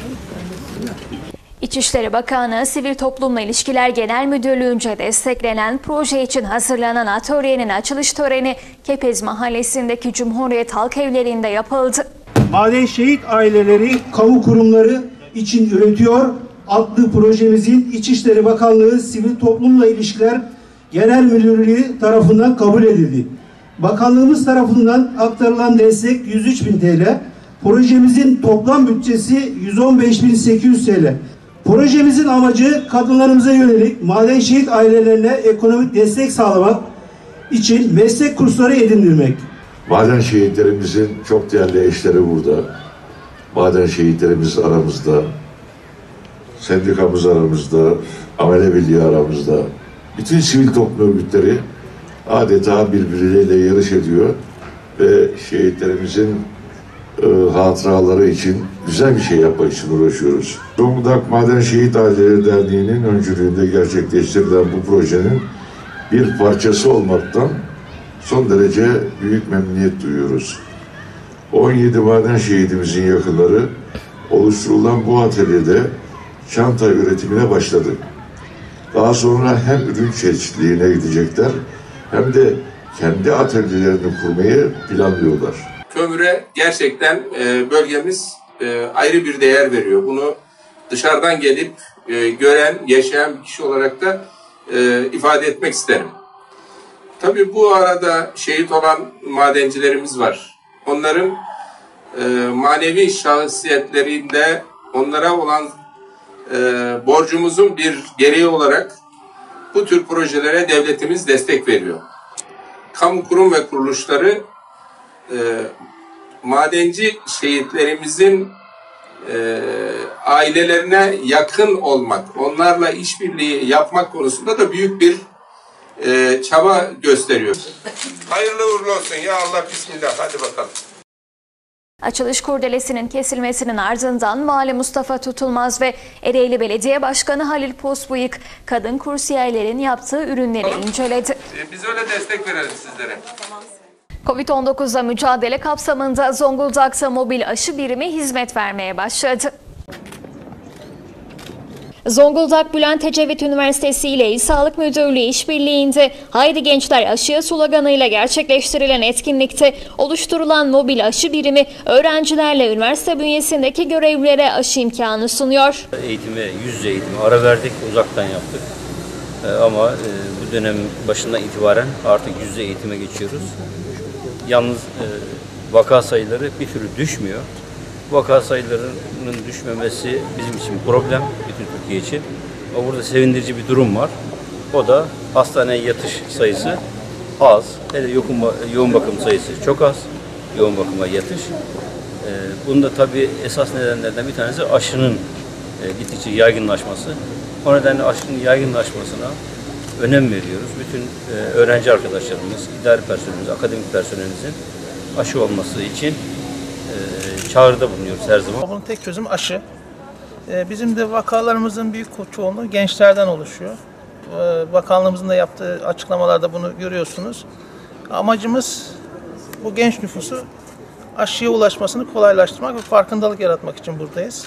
İçişleri Bakanlığı Sivil Toplumla İlişkiler Genel Müdürlüğü'nce desteklenen proje için hazırlanan atölyenin açılış töreni Kepez Mahallesi'ndeki Cumhuriyet Halk Evleri'nde yapıldı. Maden Şehit Aileleri Kamu Kurumları için Üretiyor adlı projemizin İçişleri Bakanlığı Sivil Toplumla İlişkiler Genel Müdürlüğü tarafından kabul edildi. Bakanlığımız tarafından aktarılan destek yüz üç bin T L, projemizin toplam bütçesi yüz on beş bin sekiz yüz T L. Projemizin amacı kadınlarımıza yönelik maden şehit ailelerine ekonomik destek sağlamak için meslek kursları edindirmek. Maden şehitlerimizin çok değerli eşleri burada. Maden şehitlerimiz aramızda. Sendikamız aramızda. Amele Birliği aramızda. Bütün sivil toplum örgütleri adeta birbirleriyle yarış ediyor. Ve şehitlerimizin e, hatıraları için güzel bir şey yapmak için uğraşıyoruz. Zonguldak Maden Şehit Aileleri Derneği'nin öncülüğünde gerçekleştirilen bu projenin bir parçası olmaktan son derece büyük memnuniyet duyuyoruz. on yedi maden şehidimizin yakınları oluşturulan bu atölyede çanta üretimine başladı. Daha sonra hem ürün çeşitliliğine gidecekler hem de kendi atölyelerini kurmayı planlıyorlar. Kömüre gerçekten bölgemiz ayrı bir değer veriyor. Bunu dışarıdan gelip gören, yaşayan bir kişi olarak da ifade etmek isterim. Tabii bu arada şehit olan madencilerimiz var. Onların manevi şahsiyetlerinde onlara olan borcumuzun bir gereği olarak bu tür projelere devletimiz destek veriyor. Kamu kurum ve kuruluşları e, madenci şehitlerimizin e, ailelerine yakın olmak, onlarla işbirliği yapmak konusunda da büyük bir e, çaba gösteriyor. Hayırlı uğurlu olsun ya Allah, bismillah, hadi bakalım. Açılış kurdelesinin kesilmesinin ardından Vali Mustafa Tutulmaz ve Ereğli Belediye Başkanı Halil Posbıyık kadın kursiyerlerin yaptığı ürünleri inceledi. Biz öyle destek verelim sizlere. Covid on dokuzla mücadele kapsamında Zonguldak'ta mobil aşı birimi hizmet vermeye başladı. Zonguldak Bülent Ecevit Üniversitesi ile İl Sağlık Müdürlüğü işbirliğinde Haydi Gençler Aşıya sloganıyla gerçekleştirilen etkinlikte oluşturulan mobil aşı birimi öğrencilerle üniversite bünyesindeki görevlilere aşı imkanı sunuyor. Eğitime, yüz yüze eğitime ara verdik, uzaktan yaptık. Ee, ama e, bu dönem başından itibaren artık yüz yüze eğitime geçiyoruz. Yalnız e, vaka sayıları bir türlü düşmüyor. Vaka sayılarının düşmemesi bizim için problem, bütün Türkiye için. Ama burada sevindirici bir durum var. O da hastaneye yatış sayısı az. Hele yoğun, yoğun bakım sayısı çok az. Yoğun bakıma yatış. Ee, bunun da tabii esas nedenlerden bir tanesi aşının e, gittikçe yaygınlaşması. O nedenle aşının yaygınlaşmasına önem veriyoruz. Bütün e, öğrenci arkadaşlarımız, idari personelimiz, akademik personelimizin aşı olması için çağrıda bulunuyoruz her zaman. Bunun tek çözümü aşı. Bizim de vakalarımızın büyük çoğunluğu gençlerden oluşuyor. Bakanlığımızın da yaptığı açıklamalarda bunu görüyorsunuz. Amacımız bu genç nüfusu aşıya ulaşmasını kolaylaştırmak ve farkındalık yaratmak için buradayız.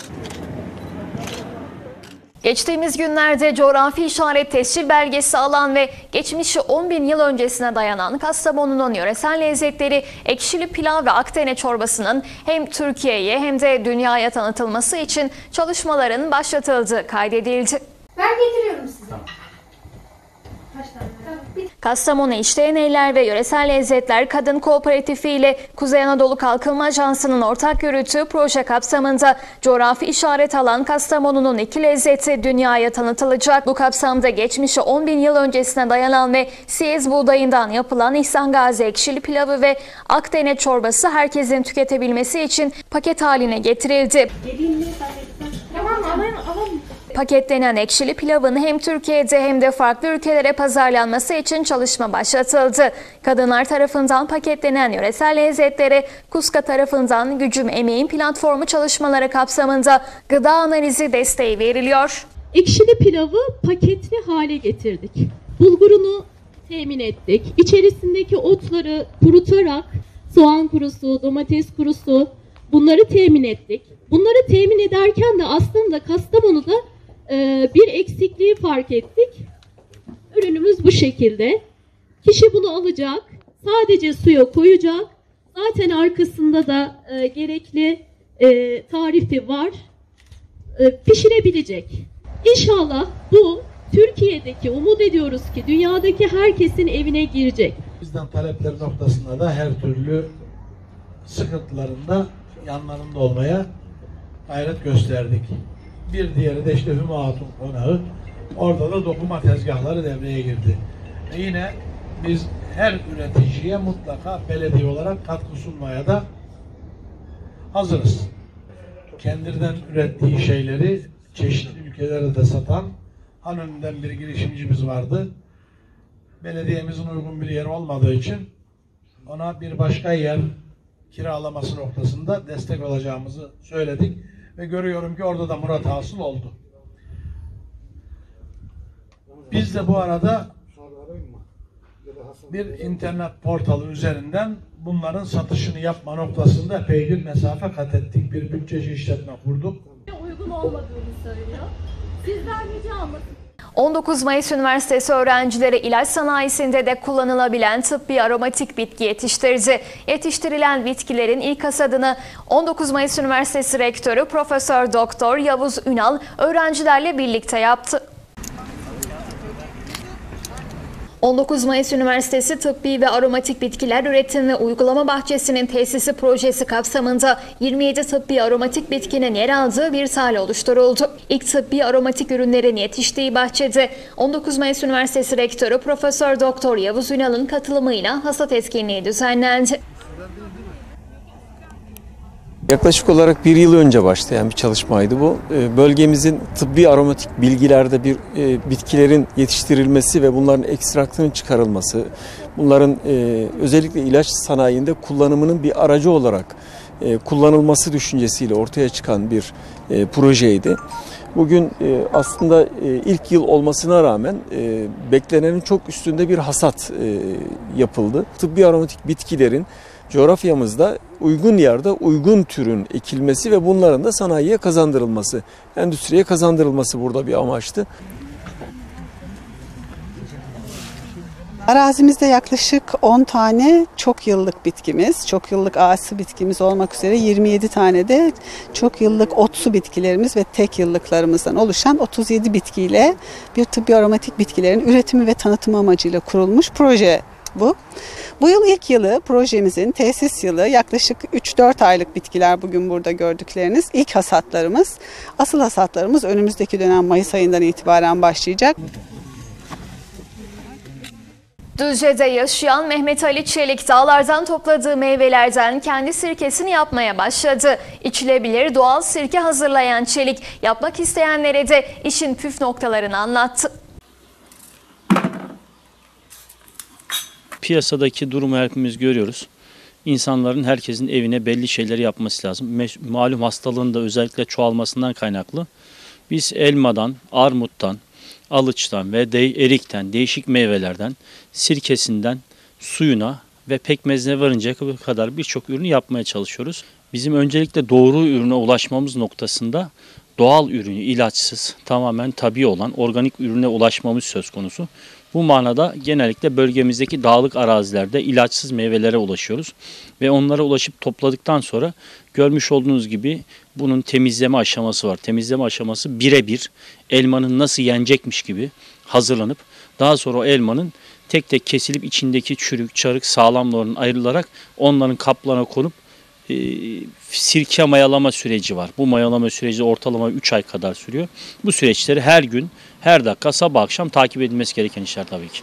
Geçtiğimiz günlerde coğrafi işaret tescil belgesi alan ve geçmişi on bin yıl öncesine dayanan Kastamonu'nun yöresel lezzetleri ekşili pilav ve akdene çorbasının hem Türkiye'ye hem de dünyaya tanıtılması için çalışmaların başlatıldığı kaydedildi. Ben getiriyorum size. Tamam. Kastamonu İşleyen Eller ve Yöresel Lezzetler Kadın Kooperatifi ile Kuzey Anadolu Kalkınma Ajansı'nın ortak yürüttüğü proje kapsamında coğrafi işaret alan Kastamonu'nun iki lezzeti dünyaya tanıtılacak. Bu kapsamda geçmişi on bin yıl öncesine dayanan ve siyez buğdayından yapılan İhsan Gazi ekşili pilavı ve akdene çorbası herkesin tüketebilmesi için paket haline getirildi. Tamam, alayım, alayım. Paketlenen ekşili pilavın hem Türkiye'de hem de farklı ülkelere pazarlanması için çalışma başlatıldı. Kadınlar tarafından paketlenen yöresel lezzetlere Kuska tarafından Gücüm Emeğin platformu çalışmaları kapsamında gıda analizi desteği veriliyor. Ekşili pilavı paketli hale getirdik. Bulgurunu temin ettik. İçerisindeki otları kurutarak soğan kurusu, domates kurusu bunları temin ettik. Bunları temin ederken de aslında Kastamonu'da bir eksikliği fark ettik. Ürünümüz bu şekilde. Kişi bunu alacak, sadece suya koyacak. Zaten arkasında da e, gerekli e, tarifi var. E, pişirebilecek. İnşallah bu Türkiye'deki, umut ediyoruz ki dünyadaki herkesin evine girecek. Bizden talepler noktasında da her türlü sıkıntılarında yanlarında olmaya gayret gösterdik. Bir diğeri de işte Hüma Hatun Konağı. Orada da dokuma tezgahları devreye girdi. Ve yine biz her üreticiye mutlaka belediye olarak katkı sunmaya da hazırız. Kendinden ürettiği şeyleri çeşitli ülkelere de satan Hanönü'nden bir girişimcimiz vardı. Belediyemizin uygun bir yer olmadığı için ona bir başka yer kiralaması noktasında destek olacağımızı söyledik. Ve görüyorum ki orada da murat hasıl oldu. Biz de bu arada bir internet portalı üzerinden bunların satışını yapma noktasında epey bir mesafe kat ettik. Bir bütçeci işletme kurduk. Uygun olmadığını söylüyor. Sizden ricamız on dokuz Mayıs Üniversitesi öğrencileri ilaç sanayisinde de kullanılabilen tıbbi aromatik bitki yetiştirdi. Yetiştirilen bitkilerin ilk hasadını on dokuz Mayıs Üniversitesi Rektörü Profesör Doktor Yavuz Ünal öğrencilerle birlikte yaptı. on dokuz Mayıs Üniversitesi Tıbbi ve Aromatik Bitkiler Üretim ve Uygulama Bahçesi'nin tesisi projesi kapsamında yirmi yedi tıbbi aromatik bitkinin yer aldığı bir sahne oluşturuldu. İlk tıbbi aromatik ürünlerin yetiştiği bahçede on dokuz Mayıs Üniversitesi Rektörü Profesör Doktor Yavuz Ünal'ın katılımıyla hasat etkinliği düzenlendi. Yaklaşık olarak bir yıl önce başlayan bir çalışmaydı bu. Bölgemizin tıbbi aromatik bilgilerde bir bitkilerin yetiştirilmesi ve bunların ekstraktının çıkarılması, bunların özellikle ilaç sanayinde kullanımının bir aracı olarak kullanılması düşüncesiyle ortaya çıkan bir projeydi. Bugün aslında ilk yıl olmasına rağmen beklenenin çok üstünde bir hasat yapıldı. Tıbbi aromatik bitkilerin coğrafyamızda uygun yerde uygun türün ekilmesi ve bunların da sanayiye kazandırılması, endüstriye kazandırılması burada bir amaçtı. Arazimizde yaklaşık on tane çok yıllık bitkimiz, çok yıllık ağaçsı bitkimiz olmak üzere yirmi yedi tane de çok yıllık otsu bitkilerimiz ve tek yıllıklarımızdan oluşan otuz yedi bitkiyle bir tıbbi aromatik bitkilerin üretimi ve tanıtımı amacıyla kurulmuş proje bu. Bu yıl ilk yılı projemizin tesis yılı, yaklaşık üç dört aylık bitkiler bugün burada gördükleriniz. İlk hasatlarımız, asıl hasatlarımız önümüzdeki dönem Mayıs ayından itibaren başlayacak. Düzce'de yaşayan Mehmet Ali Çelik dağlardan topladığı meyvelerden kendi sirkesini yapmaya başladı. İçilebilir doğal sirke hazırlayan Çelik yapmak isteyenlere de işin püf noktalarını anlattı. Piyasadaki durumu hepimiz görüyoruz. İnsanların, herkesin evine belli şeyleri yapması lazım. Malum hastalığın da özellikle çoğalmasından kaynaklı. Biz elmadan, armuttan, alıçtan ve de erikten, değişik meyvelerden, sirkesinden, suyuna ve pekmezine varıncaya kadar birçok ürünü yapmaya çalışıyoruz. Bizim öncelikle doğru ürüne ulaşmamız noktasında doğal ürünü, ilaçsız, tamamen tabii olan organik ürüne ulaşmamız söz konusu. Bu manada genellikle bölgemizdeki dağlık arazilerde ilaçsız meyvelere ulaşıyoruz. Ve onlara ulaşıp topladıktan sonra görmüş olduğunuz gibi bunun temizleme aşaması var. Temizleme aşaması birebir elmanın nasıl yenecekmiş gibi hazırlanıp daha sonra o elmanın tek tek kesilip içindeki çürük, çarık, sağlamlarının ayrılarak onların kaplarına konup e, sirke mayalama süreci var. Bu mayalama süreci ortalama üç ay kadar sürüyor. Bu süreçleri her gün, her dakika, sabah akşam takip edilmesi gereken işler tabii ki.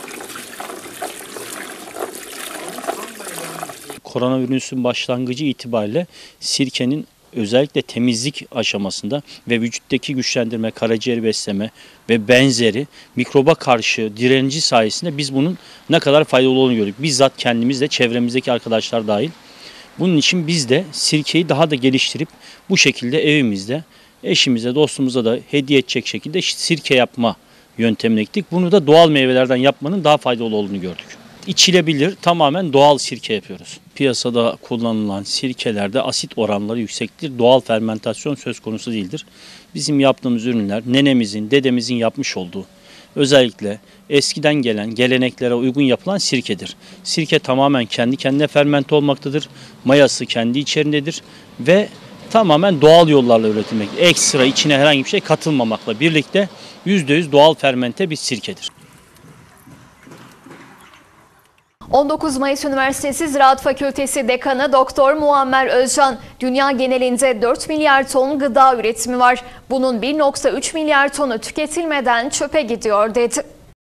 Koronavirüsün başlangıcı itibariyle sirkenin özellikle temizlik aşamasında ve vücuttaki güçlendirme, karaciğer besleme ve benzeri mikroba karşı direnci sayesinde biz bunun ne kadar faydalı olduğunu gördük. Bizzat kendimiz de, çevremizdeki arkadaşlar dahil. Bunun için biz de sirkeyi daha da geliştirip bu şekilde evimizde eşimize, dostumuza da hediye edecek şekilde sirke yapma yöntemine gittik. Bunu da doğal meyvelerden yapmanın daha faydalı olduğunu gördük. İçilebilir, tamamen doğal sirke yapıyoruz. Piyasada kullanılan sirkelerde asit oranları yüksektir. Doğal fermentasyon söz konusu değildir. Bizim yaptığımız ürünler nenemizin, dedemizin yapmış olduğu, özellikle eskiden gelen geleneklere uygun yapılan sirkedir. Sirke tamamen kendi kendine fermente olmaktadır. Mayası kendi içerindedir ve tamamen doğal yollarla üretilmek. Ekstra içine herhangi bir şey katılmamakla birlikte yüzde yüz doğal fermente bir sirkedir. on dokuz Mayıs Üniversitesi Ziraat Fakültesi Dekanı Doktor Muammer Özcan, dünya genelinde dört milyar ton gıda üretimi var. Bunun bir nokta üç milyar tonu tüketilmeden çöpe gidiyor dedi.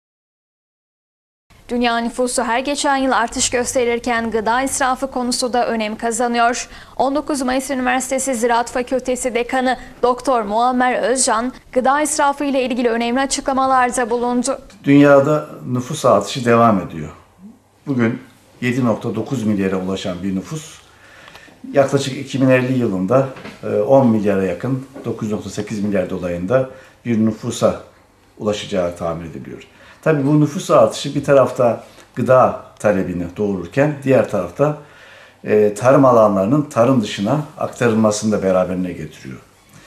Dünya nüfusu her geçen yıl artış gösterirken gıda israfı konusu da önem kazanıyor. on dokuz Mayıs Üniversitesi Ziraat Fakültesi Dekanı Doktor Muammer Özcan, gıda israfı ile ilgili önemli açıklamalarda bulundu. Dünyada nüfus artışı devam ediyor. Bugün yedi nokta dokuz milyara ulaşan bir nüfus, yaklaşık iki bin elli yılında on milyara yakın, dokuz nokta sekiz milyar dolayında bir nüfusa ulaşacağı tahmin ediliyor. Tabii bu nüfus artışı bir tarafta gıda talebini doğururken diğer tarafta e, tarım alanlarının tarım dışına aktarılmasını da beraberine getiriyor.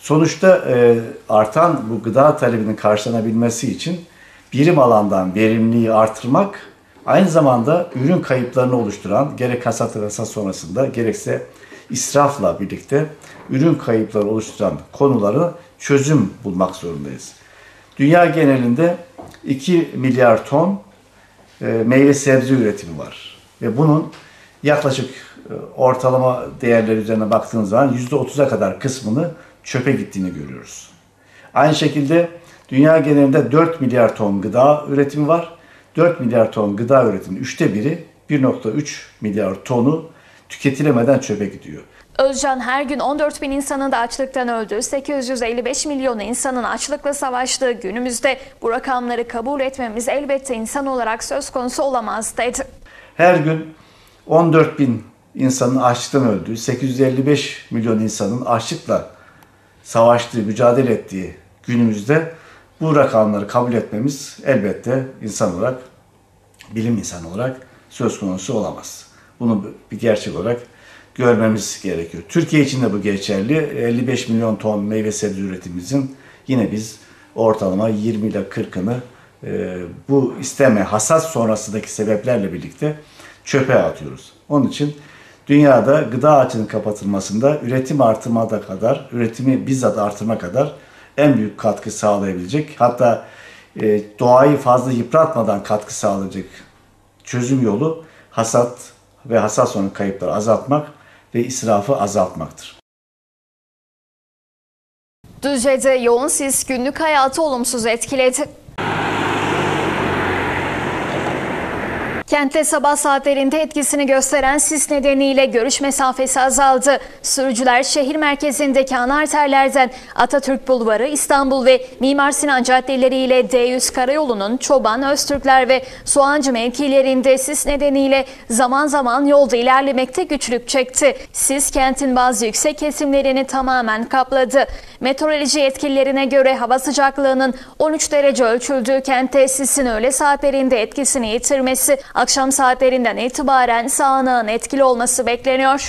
Sonuçta e, artan bu gıda talebinin karşılanabilmesi için birim alandan verimliliği artırmak, aynı zamanda ürün kayıplarını oluşturan gerek hasat ve hasat sonrasında gerekse israfla birlikte ürün kayıpları oluşturan konuları çözüm bulmak zorundayız. Dünya genelinde iki milyar ton e, meyve sebze üretimi var ve bunun yaklaşık e, ortalama değerleri üzerine baktığınız zaman yüzde otuza kadar kısmını çöpe gittiğini görüyoruz. Aynı şekilde dünya genelinde dört milyar ton gıda üretimi var. dört milyar ton gıda üretiminin üçte biri, bir nokta üç milyar tonu tüketilemeden çöpe gidiyor. Özcan her gün on dört bin insanın da açlıktan öldüğü, sekiz yüz elli beş milyon insanın açlıkla savaştığı günümüzde bu rakamları kabul etmemiz elbette insan olarak söz konusu olamaz dedi. Her gün on dört bin insanın açlıktan öldüğü, sekiz yüz elli beş milyon insanın açlıkla savaştığı, mücadele ettiği günümüzde bu rakamları kabul etmemiz elbette insan olarak, bilim insanı olarak söz konusu olamaz. Bunu bir gerçek olarak görmemiz gerekiyor. Türkiye için de bu geçerli. elli beş milyon ton meyve sebze üretimimizin yine biz ortalama yirmi ile kırkını e, bu isteme, hasat sonrasındaki sebeplerle birlikte çöpe atıyoruz. Onun için dünyada gıda açığının kapatılmasında üretim artırmada kadar, üretimi bizzat artırma kadar en büyük katkı sağlayabilecek, hatta e, doğayı fazla yıpratmadan katkı sağlayacak çözüm yolu hasat ve hasat sonrası kayıpları azaltmak ve israfı azaltmaktır. Düzce'de yoğun sis günlük hayatı olumsuz etkiledi. Kentte sabah saatlerinde etkisini gösteren sis nedeniyle görüş mesafesi azaldı. Sürücüler şehir merkezindeki ana arterlerden Atatürk Bulvarı, İstanbul ve Mimar Sinan caddeleriyle D yüz karayolunun Çoban, Öztürkler ve Soğancı mevkilerinde sis nedeniyle zaman zaman yolda ilerlemekte güçlük çekti. Sis kentin bazı yüksek kesimlerini tamamen kapladı. Meteoroloji yetkililerine göre hava sıcaklığının on üç derece ölçüldüğü kentte sisin öğle saatlerinde etkisini yitirmesi, akşam saatlerinden itibaren sağanağın etkili olması bekleniyor.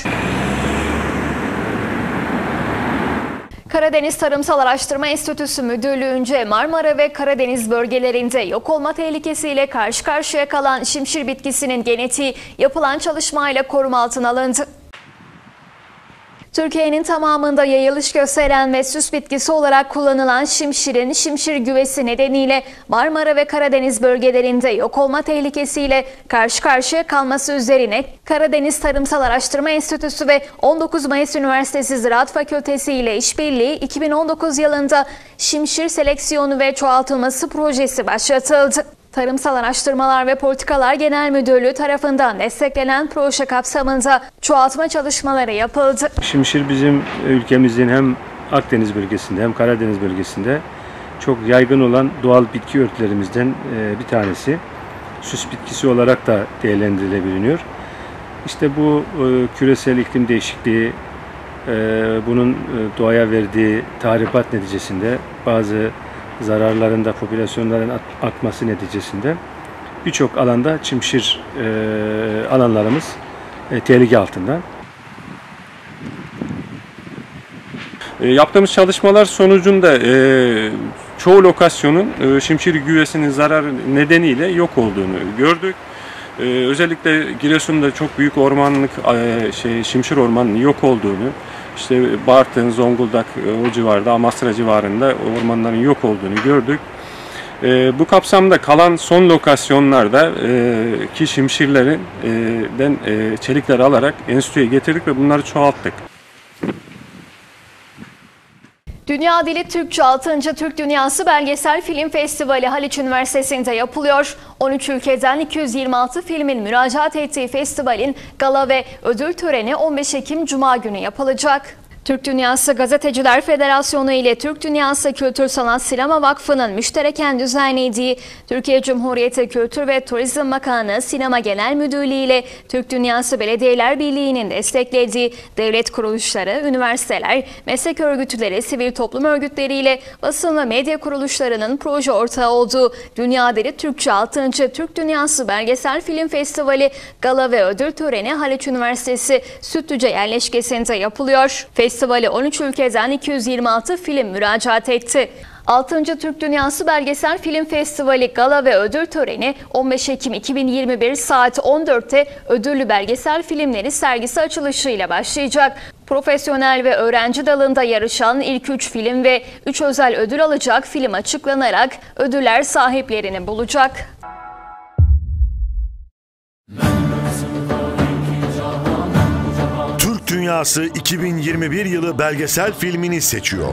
Karadeniz Tarımsal Araştırma Enstitüsü Müdürlüğü'nce Marmara ve Karadeniz bölgelerinde yok olma tehlikesiyle karşı karşıya kalan şimşir bitkisinin genetiği yapılan çalışmayla koruma altına alındı. Türkiye'nin tamamında yayılış gösteren ve süs bitkisi olarak kullanılan şimşirin şimşir güvesi nedeniyle Marmara ve Karadeniz bölgelerinde yok olma tehlikesiyle karşı karşıya kalması üzerine Karadeniz Tarımsal Araştırma Enstitüsü ve on dokuz Mayıs Üniversitesi Ziraat Fakültesi ile işbirliği iki bin on dokuz yılında şimşir seleksiyonu ve çoğaltılması projesi başlatıldı. Tarımsal Araştırmalar ve Politikalar Genel Müdürlüğü tarafından desteklenen proje kapsamında çoğaltma çalışmaları yapıldı. Şimşir bizim ülkemizin hem Akdeniz bölgesinde hem Karadeniz bölgesinde çok yaygın olan doğal bitki örtülerimizden bir tanesi. Süs bitkisi olarak da değerlendirilebiliyor. İşte bu küresel iklim değişikliği, bunun doğaya verdiği tahribat neticesinde bazı zararlarında popülasyonların artması neticesinde birçok alanda çimşir e, alanlarımız e, tehlike altında. E, yaptığımız çalışmalar sonucunda e, çoğu lokasyonun e, şimşir güvesinin zararı nedeniyle yok olduğunu gördük. E, özellikle Giresun'da çok büyük ormanlık e, şey şimşir ormanının yok olduğunu, İşte Bartın, Zonguldak o civarda, Amasra civarında ormanların yok olduğunu gördük. E, bu kapsamda kalan son lokasyonlarda e, ki şimşirlerden e, çelikler alarak enstitüye getirdik ve bunları çoğalttık. Dünya Dili Türkçe altıncı Türk Dünyası Belgesel Film Festivali Haliç Üniversitesi'nde yapılıyor. on üç ülkeden iki yüz yirmi altı filmin müracaat ettiği festivalin gala ve ödül töreni on beş Ekim Cuma günü yapılacak. Türk Dünyası Gazeteciler Federasyonu ile Türk Dünyası Kültür Sanat Sinema Vakfı'nın müştereken düzenlediği Türkiye Cumhuriyeti Kültür ve Turizm Bakanlığı Sinema Genel Müdürlüğü ile Türk Dünyası Belediyeler Birliği'nin desteklediği devlet kuruluşları, üniversiteler, meslek örgütleri, sivil toplum örgütleri ile basın ve medya kuruluşlarının proje ortağı olduğu Dünya Dili Türkçe altıncı Türk Dünyası Belgesel Film Festivali gala ve ödül töreni Haliç Üniversitesi Sütlüce yerleşkesinde yapılıyor. Festival Festivali on üç ülkeden iki yüz yirmi altı film müracaat etti. altıncı Türk Dünyası Belgesel Film Festivali gala ve ödül töreni on beş Ekim iki bin yirmi bir saat on dörtte ödüllü belgesel filmleri sergisi açılışıyla başlayacak. Profesyonel ve öğrenci dalında yarışan ilk üç film ve üç özel ödül alacak film açıklanarak ödüller sahiplerini bulacak. Türk Dünyası iki bin yirmi bir yılı belgesel filmini seçiyor.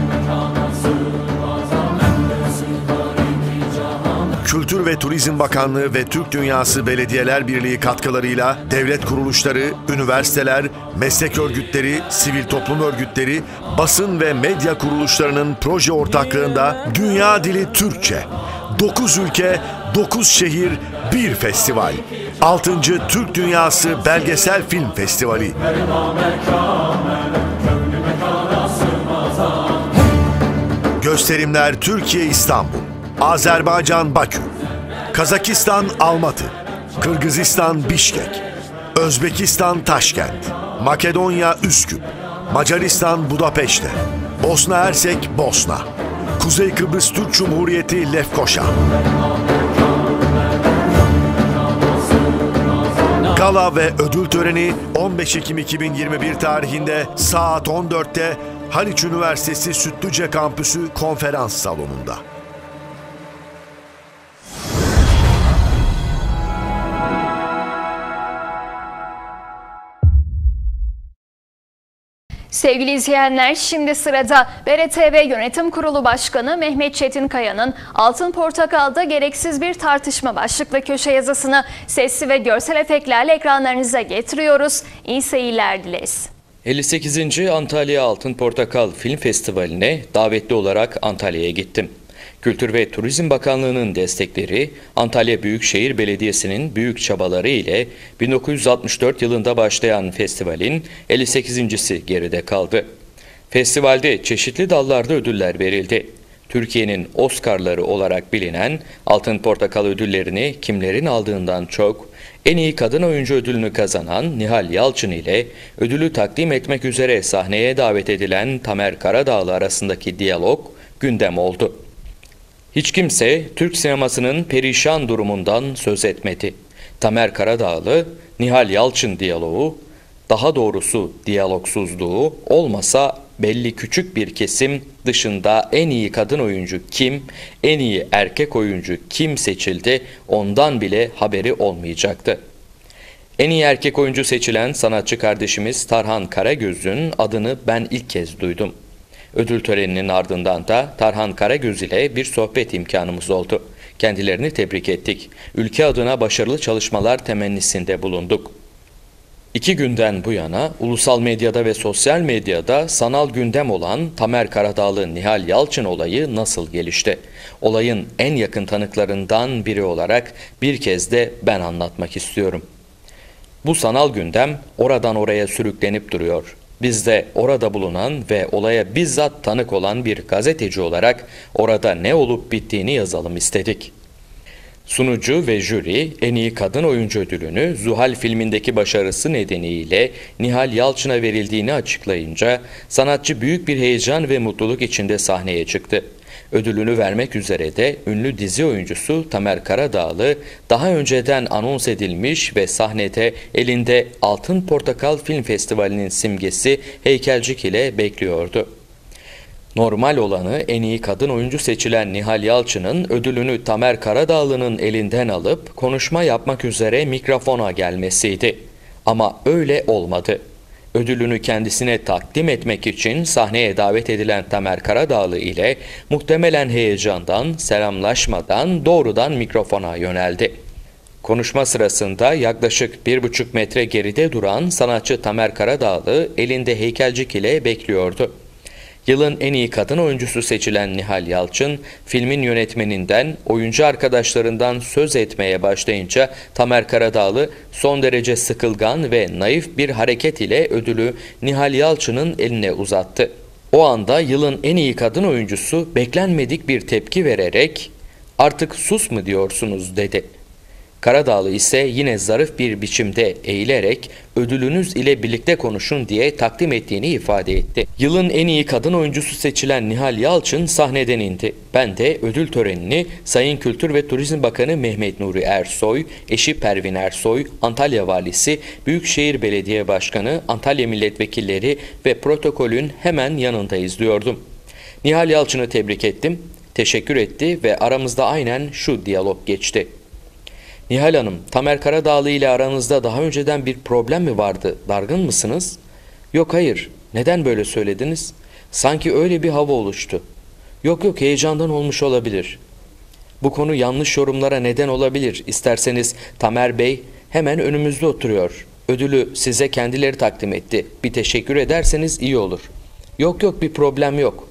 Kültür ve Turizm Bakanlığı ve Türk Dünyası Belediyeler Birliği katkılarıyla devlet kuruluşları, üniversiteler, meslek örgütleri, sivil toplum örgütleri, basın ve medya kuruluşlarının proje ortaklığında Dünya Dili Türkçe, dokuz ülke, dokuz şehir, bir festival. altıncı Türk Dünyası Belgesel Film Festivali. Gösterimler Türkiye İstanbul, Azerbaycan Bakü, Kazakistan Almatı, Kırgızistan Bişkek, Özbekistan Taşkent, Makedonya Üsküp, Macaristan Budapeşte, Bosna Hersek Bosna, Kuzey Kıbrıs Türk Cumhuriyeti Lefkoşa. Gala ve ödül töreni on beş Ekim iki bin yirmi bir tarihinde saat on dörtte Haliç Üniversitesi Sütlüce Kampüsü Konferans Salonu'nda. Sevgili izleyenler, şimdi sırada B R T V Yönetim Kurulu Başkanı Mehmet Çetinkaya'nın Altın Portakal'da gereksiz bir tartışma başlıklı köşe yazısını sesli ve görsel efektlerle ekranlarınıza getiriyoruz. İyi seyirler dileriz. elli sekizinci Antalya Altın Portakal Film Festivali'ne davetli olarak Antalya'ya gittim. Kültür ve Turizm Bakanlığı'nın destekleri, Antalya Büyükşehir Belediyesi'nin büyük çabaları ile bin dokuz yüz altmış dört yılında başlayan festivalin elli sekizincisi geride kaldı. Festivalde çeşitli dallarda ödüller verildi. Türkiye'nin Oscar'ları olarak bilinen Altın Portakal ödüllerini kimlerin aldığından çok, en iyi kadın oyuncu ödülünü kazanan Nihal Yalçın ile ödülü takdim etmek üzere sahneye davet edilen Tamer Karadağlı arasındaki diyalog gündem oldu. Hiç kimse Türk sinemasının perişan durumundan söz etmedi. Tamer Karadağlı, Nihal Yalçın diyaloğu, daha doğrusu diyalogsuzluğu olmasa belli küçük bir kesim dışında en iyi kadın oyuncu kim, en iyi erkek oyuncu kim seçildi ondan bile haberi olmayacaktı. En iyi erkek oyuncu seçilen sanatçı kardeşimiz Tarhan Karagöz'ün adını ben ilk kez duydum. Ödül töreninin ardından da Tarhan Karagöz ile bir sohbet imkanımız oldu. Kendilerini tebrik ettik. Ülke adına başarılı çalışmalar temennisinde bulunduk. İki günden bu yana ulusal medyada ve sosyal medyada sanal gündem olan Tamer Karadağlı Nihal Yalçın olayı nasıl gelişti? Olayın en yakın tanıklarından biri olarak bir kez de ben anlatmak istiyorum. Bu sanal gündem oradan oraya sürüklenip duruyor. Biz de orada bulunan ve olaya bizzat tanık olan bir gazeteci olarak orada ne olup bittiğini yazalım istedik. Sunucu ve jüri en iyi kadın oyuncu ödülünü Zuhal filmindeki başarısı nedeniyle Nihal Yalçın'a verildiğini açıklayınca sanatçı büyük bir heyecan ve mutluluk içinde sahneye çıktı. Ödülünü vermek üzere de ünlü dizi oyuncusu Tamer Karadağlı daha önceden anons edilmiş ve sahnede elinde Altın Portakal Film Festivali'nin simgesi heykelcik ile bekliyordu. Normal olanı en iyi kadın oyuncu seçilen Nihal Yalçın'ın ödülünü Tamer Karadağlı'nın elinden alıp konuşma yapmak üzere mikrofona gelmesiydi. Ama öyle olmadı. Ödülünü kendisine takdim etmek için sahneye davet edilen Tamer Karadağlı ile muhtemelen heyecandan, selamlaşmadan doğrudan mikrofona yöneldi. Konuşma sırasında yaklaşık bir buçuk metre geride duran sanatçı Tamer Karadağlı elinde heykelcik ile bekliyordu. Yılın en iyi kadın oyuncusu seçilen Nihal Yalçın, filmin yönetmeninden, oyuncu arkadaşlarından söz etmeye başlayınca Tamer Karadağlı son derece sıkılgan ve naif bir hareket ile ödülü Nihal Yalçın'ın eline uzattı. O anda yılın en iyi kadın oyuncusu beklenmedik bir tepki vererek "Artık sus mu diyorsunuz?" dedi. Karadağlı ise yine zarif bir biçimde eğilerek ödülünüz ile birlikte konuşun diye takdim ettiğini ifade etti. Yılın en iyi kadın oyuncusu seçilen Nihal Yalçın sahneden indi. Ben de ödül törenini Sayın Kültür ve Turizm Bakanı Mehmet Nuri Ersoy, eşi Pervin Ersoy, Antalya Valisi, Büyükşehir Belediye Başkanı, Antalya Milletvekilleri ve protokolün hemen yanında izliyordum. Nihal Yalçın'ı tebrik ettim, teşekkür etti ve aramızda aynen şu diyalog geçti. Nihal Hanım, Tamer Karadağlı ile aranızda daha önceden bir problem mi vardı? Dargın mısınız? Yok hayır. Neden böyle söylediniz? Sanki öyle bir hava oluştu. Yok yok heyecandan olmuş olabilir. Bu konu yanlış yorumlara neden olabilir. İsterseniz Tamer Bey hemen önümüzde oturuyor. Ödülü size kendileri takdim etti. Bir teşekkür ederseniz iyi olur. Yok yok bir problem yok.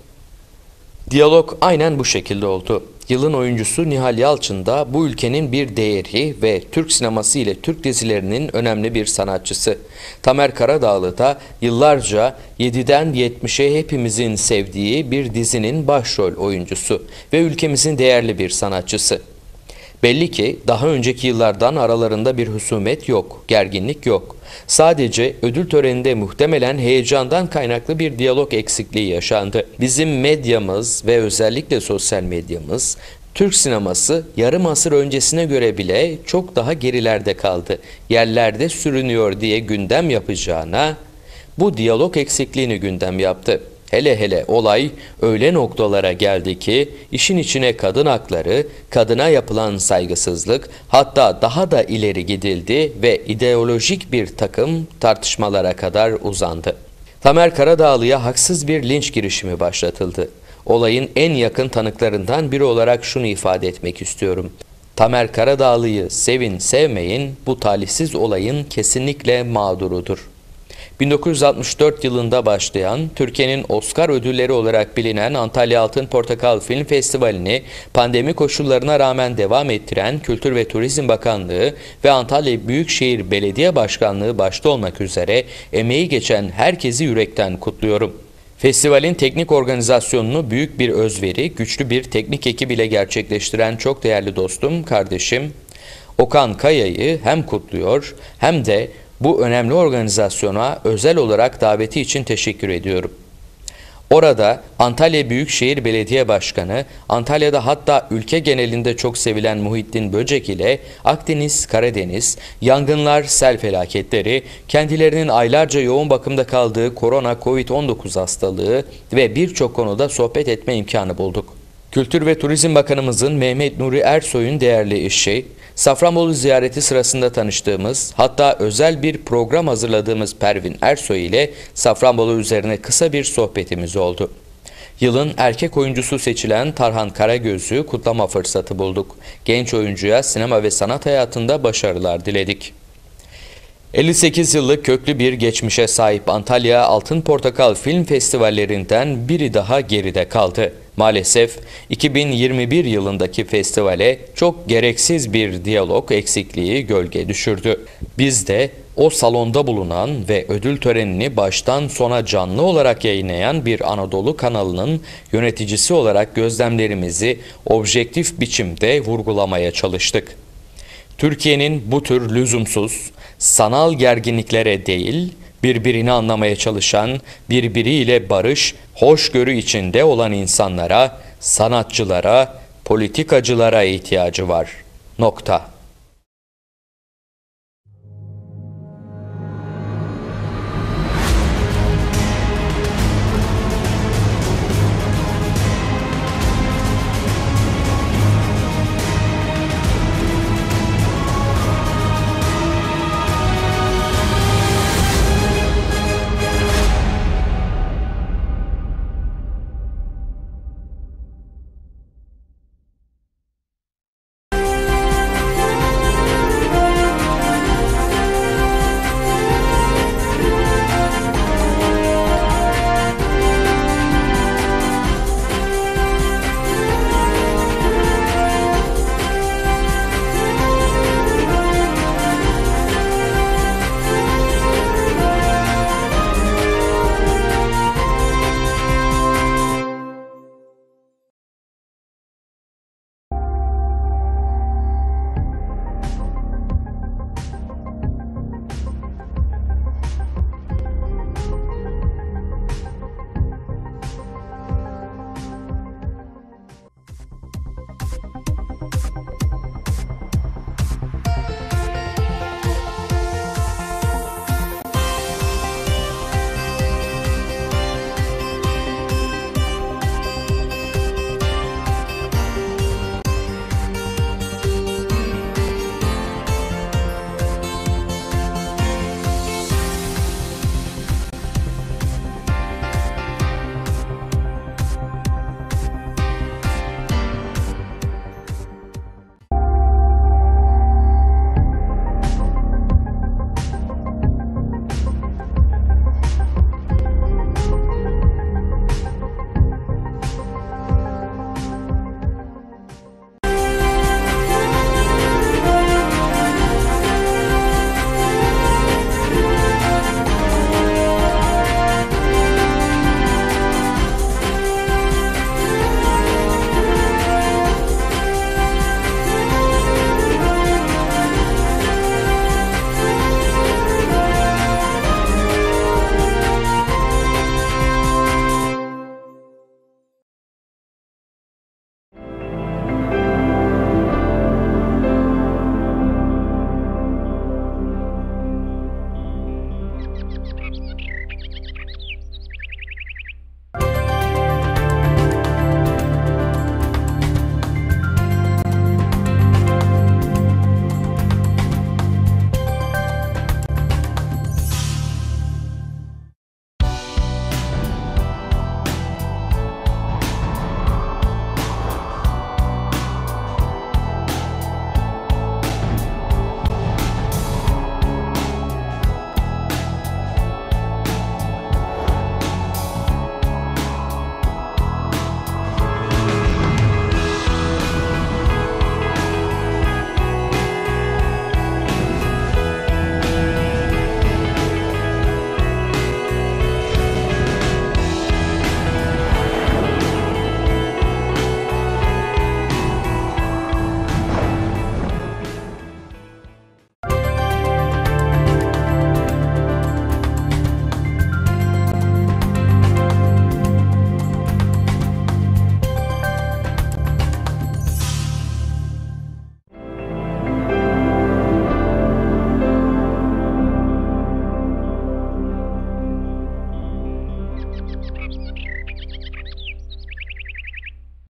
Diyalog aynen bu şekilde oldu. Yılın oyuncusu Nihal Yalçın da bu ülkenin bir değeri ve Türk sineması ile Türk dizilerinin önemli bir sanatçısı. Tamer Karadağlı da yıllarca yediden yetmişe hepimizin sevdiği bir dizinin başrol oyuncusu ve ülkemizin değerli bir sanatçısı. Belli ki daha önceki yıllardan aralarında bir husumet yok, gerginlik yok. Sadece ödül töreninde muhtemelen heyecandan kaynaklı bir diyalog eksikliği yaşandı. Bizim medyamız ve özellikle sosyal medyamız, Türk sineması yarım asır öncesine göre bile çok daha gerilerde kaldı. Yerlerde sürünüyor diye gündem yapacağına bu diyalog eksikliğini gündem yaptı. Hele hele olay öyle noktalara geldi ki işin içine kadın hakları, kadına yapılan saygısızlık, hatta daha da ileri gidildi ve ideolojik bir takım tartışmalara kadar uzandı. Tamer Karadağlı'ya haksız bir linç girişimi başlatıldı. Olayın en yakın tanıklarından biri olarak şunu ifade etmek istiyorum. Tamer Karadağlı'yı sevin sevmeyin, bu talihsiz olayın kesinlikle mağdurudur. bin dokuz yüz altmış dört yılında başlayan, Türkiye'nin Oscar ödülleri olarak bilinen Antalya Altın Portakal Film Festivali'ni pandemi koşullarına rağmen devam ettiren Kültür ve Turizm Bakanlığı ve Antalya Büyükşehir Belediye Başkanlığı başta olmak üzere emeği geçen herkesi yürekten kutluyorum. Festivalin teknik organizasyonunu büyük bir özveri, güçlü bir teknik ekip ile gerçekleştiren çok değerli dostum, kardeşim Okan Kaya'yı hem kutluyor hem de bu önemli organizasyona özel olarak daveti için teşekkür ediyorum. Orada Antalya Büyükşehir Belediye Başkanı, Antalya'da hatta ülke genelinde çok sevilen Muhittin Böcek ile Akdeniz, Karadeniz, yangınlar, sel felaketleri, kendilerinin aylarca yoğun bakımda kaldığı korona kovid on dokuz hastalığı ve birçok konuda sohbet etme imkanı bulduk. Kültür ve Turizm Bakanımızın Mehmet Nuri Ersoy'un değerli eşi, Safranbolu ziyareti sırasında tanıştığımız, hatta özel bir program hazırladığımız Pervin Ersoy ile Safranbolu üzerine kısa bir sohbetimiz oldu. Yılın erkek oyuncusu seçilen Tarhan Karagöz'ü kutlama fırsatı bulduk. Genç oyuncuya sinema ve sanat hayatında başarılar diledik. elli sekiz yıllık köklü bir geçmişe sahip Antalya Altın Portakal Film Festivallerinden biri daha geride kaldı. Maalesef iki bin yirmi bir yılındaki festivale çok gereksiz bir diyalog eksikliği gölge düşürdü. Biz de o salonda bulunan ve ödül törenini baştan sona canlı olarak yayınlayan bir Anadolu kanalının yöneticisi olarak gözlemlerimizi objektif biçimde vurgulamaya çalıştık. Türkiye'nin bu tür lüzumsuz, sanal gerginliklere değil, birbirini anlamaya çalışan, birbiriyle barış, hoşgörü içinde olan insanlara, sanatçılara, politikacılara ihtiyacı var. Nokta.